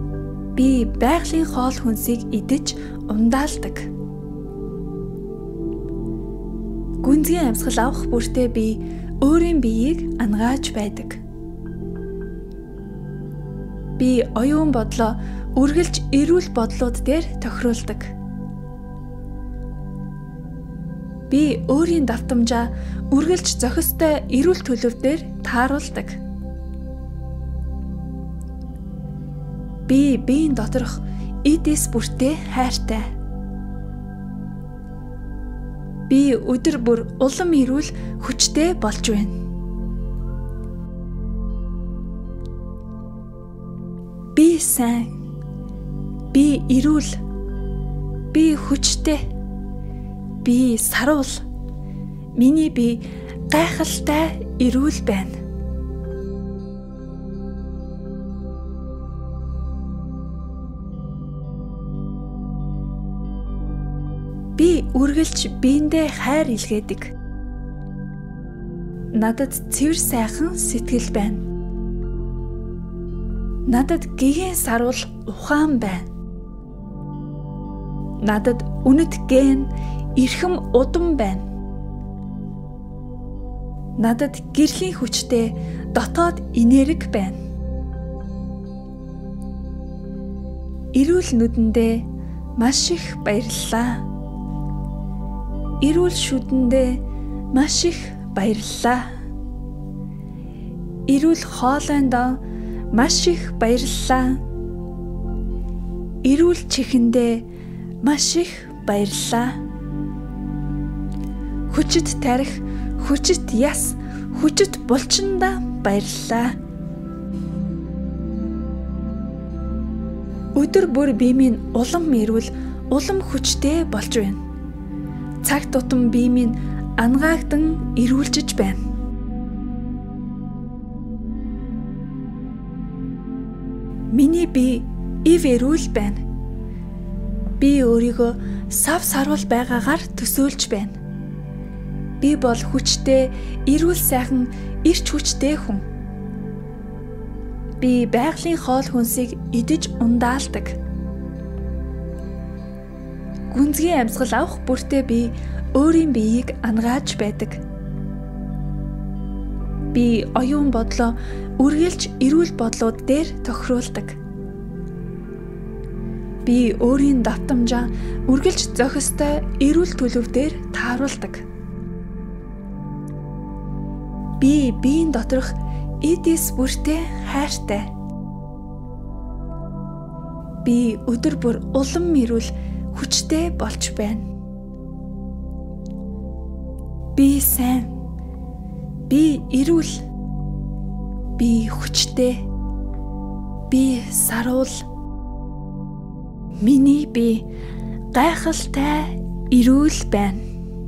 Би байгалийн хоол хүнсийг идэж ундаалдаг. Гүнзгий амьсгал авах бүртээ би өөрийн биеийг ангааж байдаг. Би оюун бодлоо үргэлж эрүүл бодлууд дээр тохируулдаг. Би өөрийн давтамжаа үргэлж зохистой эрүүл төлөвдөр тааруулдаг. Би биеийн доторх эдис бүртээ хайртай. Би өдөр бүр улам эрүүл хүчтэй болж байна. Би сайн. Би эрүүл. Би хүчтэй. Би саруул. Миний бие гайхалтай эрүүл байна. Би үргэлж биендээ хайр илгээдэг. Надад цэвэр сайхан сэтгэл байна. Надад гэгээн саруул ухаан байна. Надад үнэт ген эрхэм удам байна. Надад гэрлийн хүчтэй дотоод энерги байна. Эрүүл нүдэндээ маш их баярлалаа. Эрүүл шүдэндээ маш их баярлалаа. Эрүүл хоолойндоо маш их баярлалаа. Эрүүл чихэндээ маш их баярлалаа. Хүчит тарих, хүчит яс, хүчит булчиндаа баярлалаа. Өдөр бүр бие минь улам эрүүл, улам хүчтэй болж байна. Цаг тутам бие минь ангаагдан эрүүлжиж байна. Миний бие ив эрүүл байна. Би өөрийгөө сав сарвал байгаагаар төсөөлж байна. Би бол хүчтэй, эрүүл сайхан, эрч хүчтэй хүн. Би байгалийн хоол хүнсийг идэж ундаалдаг. Гүнзгий амьсгал авах бүртээ би өөрийн биеийг ангааж байдаг. Би оюун бодлоо үргэлж эрүүл бодлууд дээр тохируулдаг. Би өөрийн давтамжаа үргэлж зохистой эрүүл төлөвдөр тааруулдаг. Би биеийн доторх эдис бүртээ хайртай. Би өдөр бүр улам эрүүл хүчтэй болж байна. Би сайн. Би эрүүл. Би хүчтэй. Би саруул. Миний бие гайхалтай эрүүл байна.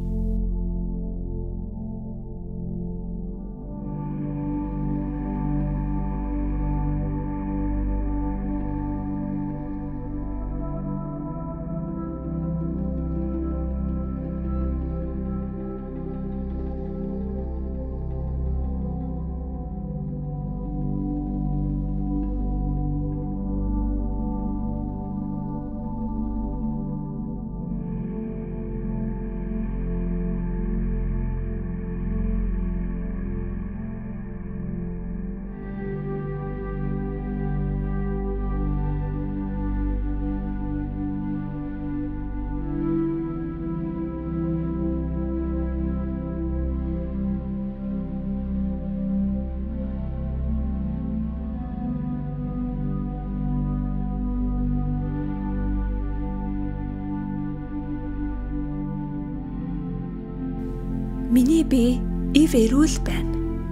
Миний бие ив эрүүл байна.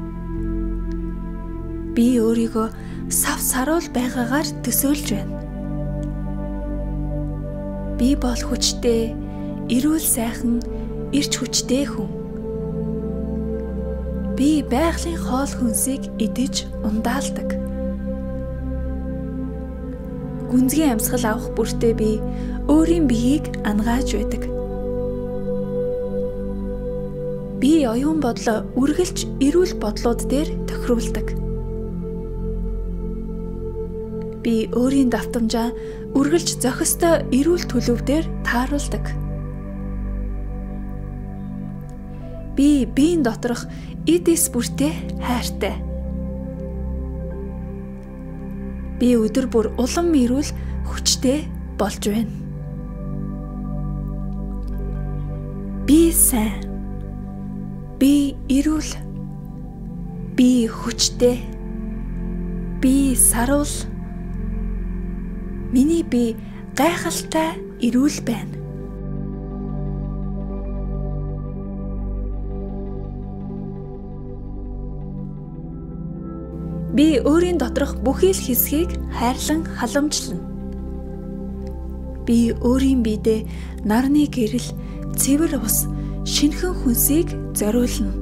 Би өөрийгөө сав саруул байгаагаар төсөөлж байна. Би бол хүчтэй, эрүүл сайхан, эрч хүчтэй хүн. Би байгалийн хоол хүнсийг идэж ундаалдаг. Гүнзгий амьсгал авах бүртээ би өөрийн биеийг ангааж байдаг. Би оюун бодлоо үргэлж эрүүл бодлууд дээр тохируулдаг. Би өөрийн давтамжаа үргэлж зохистой эрүүл төлөвдөр тааруулдаг. Би биеийн доторх эдис бүртээ хайртай. Би өдөр бүр улам эрүүл хүчтэй болж байна. Би сайн. Би эрүүл. Би хүчтэй. Би саруул. Миний бие гайхалтай эрүүл байна. Би өөрийн доторх бүхий л хэсгийг хайрлан халамжлана. Би өөрийн биедээ нарны гэрэл, цэвэр ус, шинэхэн хүнсийг зориулна.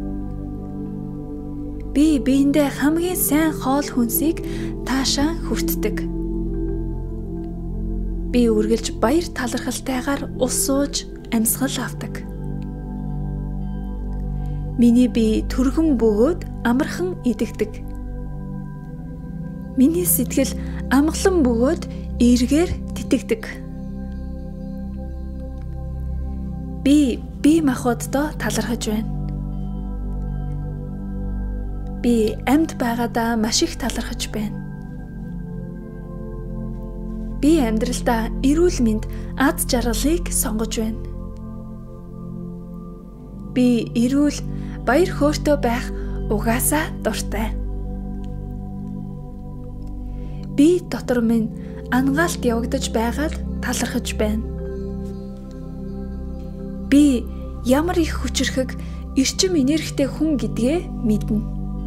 Би биендээ хамгийн сайн хоол хүнсийг таашаан хүртдэг. Би үргэлж баяр талархалтайгаар ус сууж амьсгал авдаг. Миний бие түргэн бөгөөд амархан идэгдэг. Миний сэтгэл амгалан бөгөөд эргээр титэгдэг. Би бие махбоддоо талархаж байна. Би амьд байгаадаа маш их талархаж байна. Би амьдралдаа эрүүл мэнд аз жаргалыг сонгож байна. Би эрүүл, баяр хөөртэй байх угаасаа дуртай. Би дотор минь ангаалт явагдаж байгаад талархаж байна. Би ямар их хүчрхэг, эрчим энергитэй хүн гэдгээ мэднэ.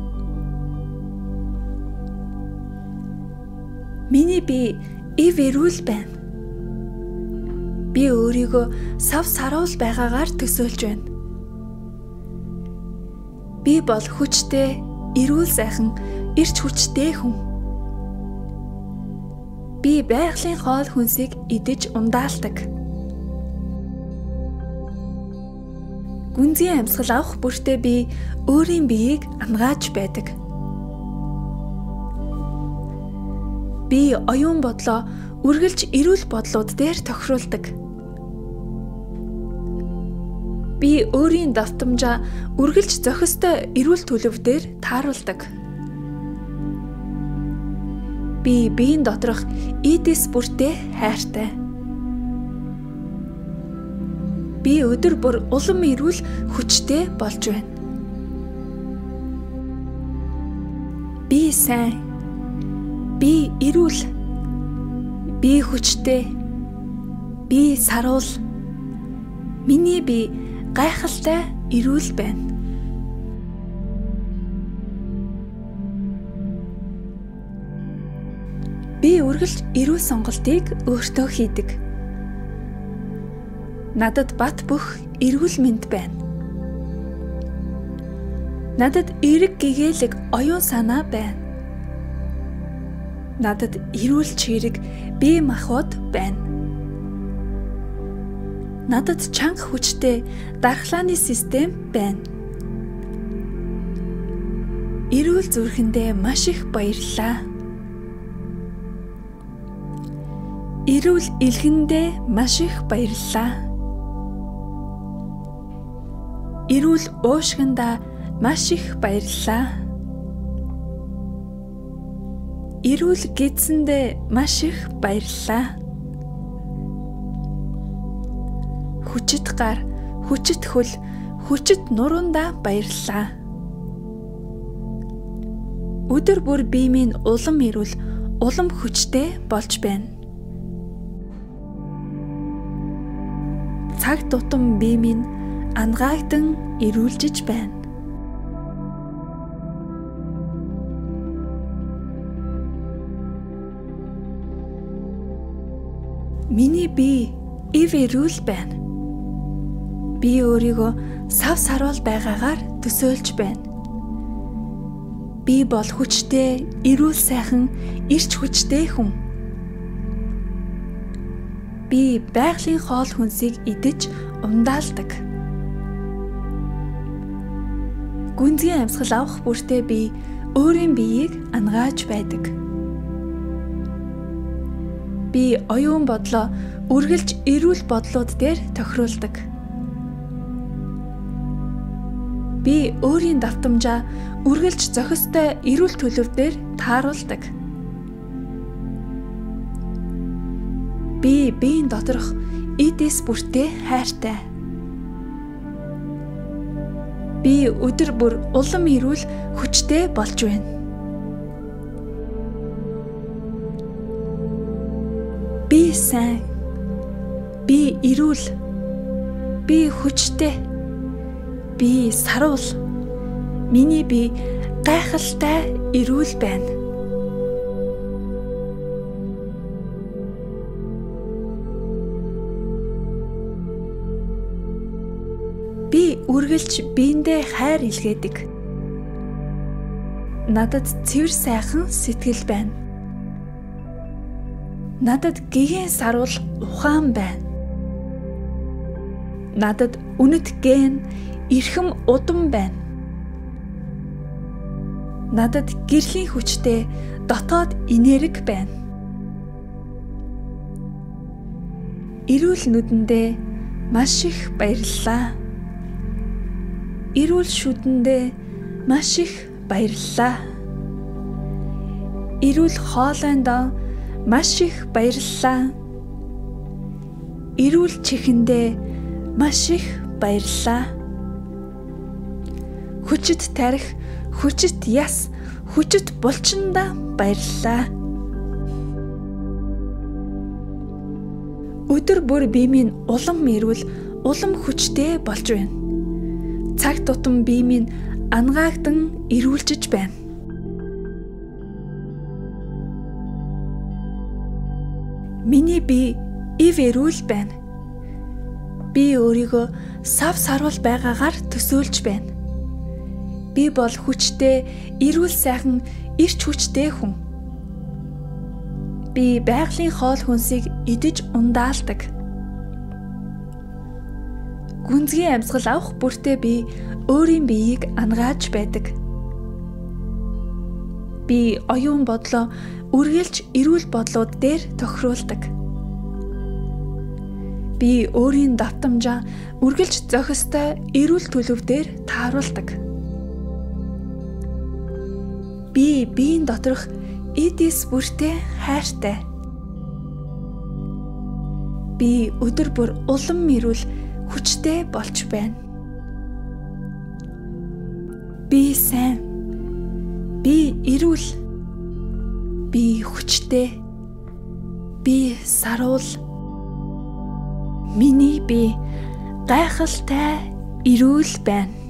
Миний бие ив эрүүл байна. Би өөрийгөө сав саруул байгаагаар төсөөлж байна. Би бол хүчтэй, эрүүл сайхан, эрч хүчтэй хүн. Би байгалийн хоол хүнсийг идэж ундаалдаг. Гүнзгий амьсгал авах бүртээ би өөрийн биеийг ангааж байдаг. Би оюун бодлоо үргэлж эрүүл бодлууд дээр тохируулдаг. Би өөрийн давтамжаа үргэлж зохистой эрүүл төлөв дээр тааруулдаг. Би биеийн доторх эдис бүртээ хайртай. Би өдөр бүр улам эрүүл хүчтэй болж байна. Би сайн. Би эрүүл. Би хүчтэй. Би саруул. Миний бие гайхалтай эрүүл байна. Би үргэлж эрүүл сонголтыг өөртөө хийдэг. Надад бат бөх эрүүл мэнд байна. Надад эерэг гэгээлэг оюун санаа байна. Надад эрүүл чирэг бие махбод байна. Надад чанга хүчтэй дархлааны систем байна. Эрүүл зүрхэндээ маш их баярлалаа. Эрүүл илгэндээ маш их баярлалаа. Эрүүл уушгиндаа маш их баярлалаа. Эрүүл гидсэндээ маш их баярлалаа. Хүчит гар, хүчит хөл, хүчит нуруундаа баярлалаа. Өдөр бүр бие минь улам эрүүл, улам хүчтэй болж байна. Цаг тутам бие минь ангаагдан эрүүлжиж байна. Миний бие ив эрүүл байна. Би өөрийгөө сав саруул байгаагаар төсөөлж байна. Би бол хүчтэй, эрүүл сайхан, эрч хүчтэй хүн. Би байгалийн хоол хүнсийг идэж ундаалдаг. Гүнзгий амьсгал авах бүртээ би өөрийн биеийг ангааж байдаг. Би оюун бодлоо үргэлж эрүүл бодлууд дээр тохируулдаг. Би өөрийн давтамжаа үргэлж зохистой эрүүл төлөвдөр тааруулдаг. Би биеийн доторх эдис бүртээ хайртай. Би өдөр бүр улам эрүүл хүчтэй болж байна. Би сайн. Би эрүүл. Би хүчтэй. Би саруул. Миний бие гайхалтай эрүүл байна. Би үргэлж биендээ хайр илгээдэг. Надад цэвэр сайхан сэтгэл байна. Надад гэгэн саруул ухаан байна. Надад үнэт ген эрхэм удам байна. Надад гэрлийн хүчтэй дотоод энерги байна. Эрүүл нүдэндээ маш их баярлалаа. Эрүүл шүдэндээ маш их баярлалаа. Эрүүл хоолойндоо маш их баярлалаа. Эрүүл чихэндээ маш их баярлалаа. Хүчит тарих, хүчит яс, хүчит булчиндаа баярлалаа. Өдөр бүр бие минь улам эрүүл, улам хүчтэй болж байна. Цаг тутам бие минь ангаагдан эрүүлжиж байна. Миний бие ив эрүүл байна. Би өөрийгөө сав сарвал байгаагаар төсөөлж байна. Би бол хүчтэй, эрүүл сайхан, эрч хүчтэй хүн. Би байгалийн хоол хүнсийг идэж ундаалдаг. Гүнзгий амьсгал авах бүртээ би өөрийн биеийг ангааж байдаг. Би оюун бодлоо үргэлж эрүүл бодлууд дээр тохируулдаг. Би өөрийн давтамжаа үргэлж зохистой эрүүл төлөвдөр тааруулдаг. Би биеийн доторх эдис бүртээ хайртай. Би өдөр бүр улам эрүүл хүчтэй болж байна. Би сайн. Би эрүүл. Би хүчтэй. Би саруул. Миний бие гайхалтай эрүүл байна.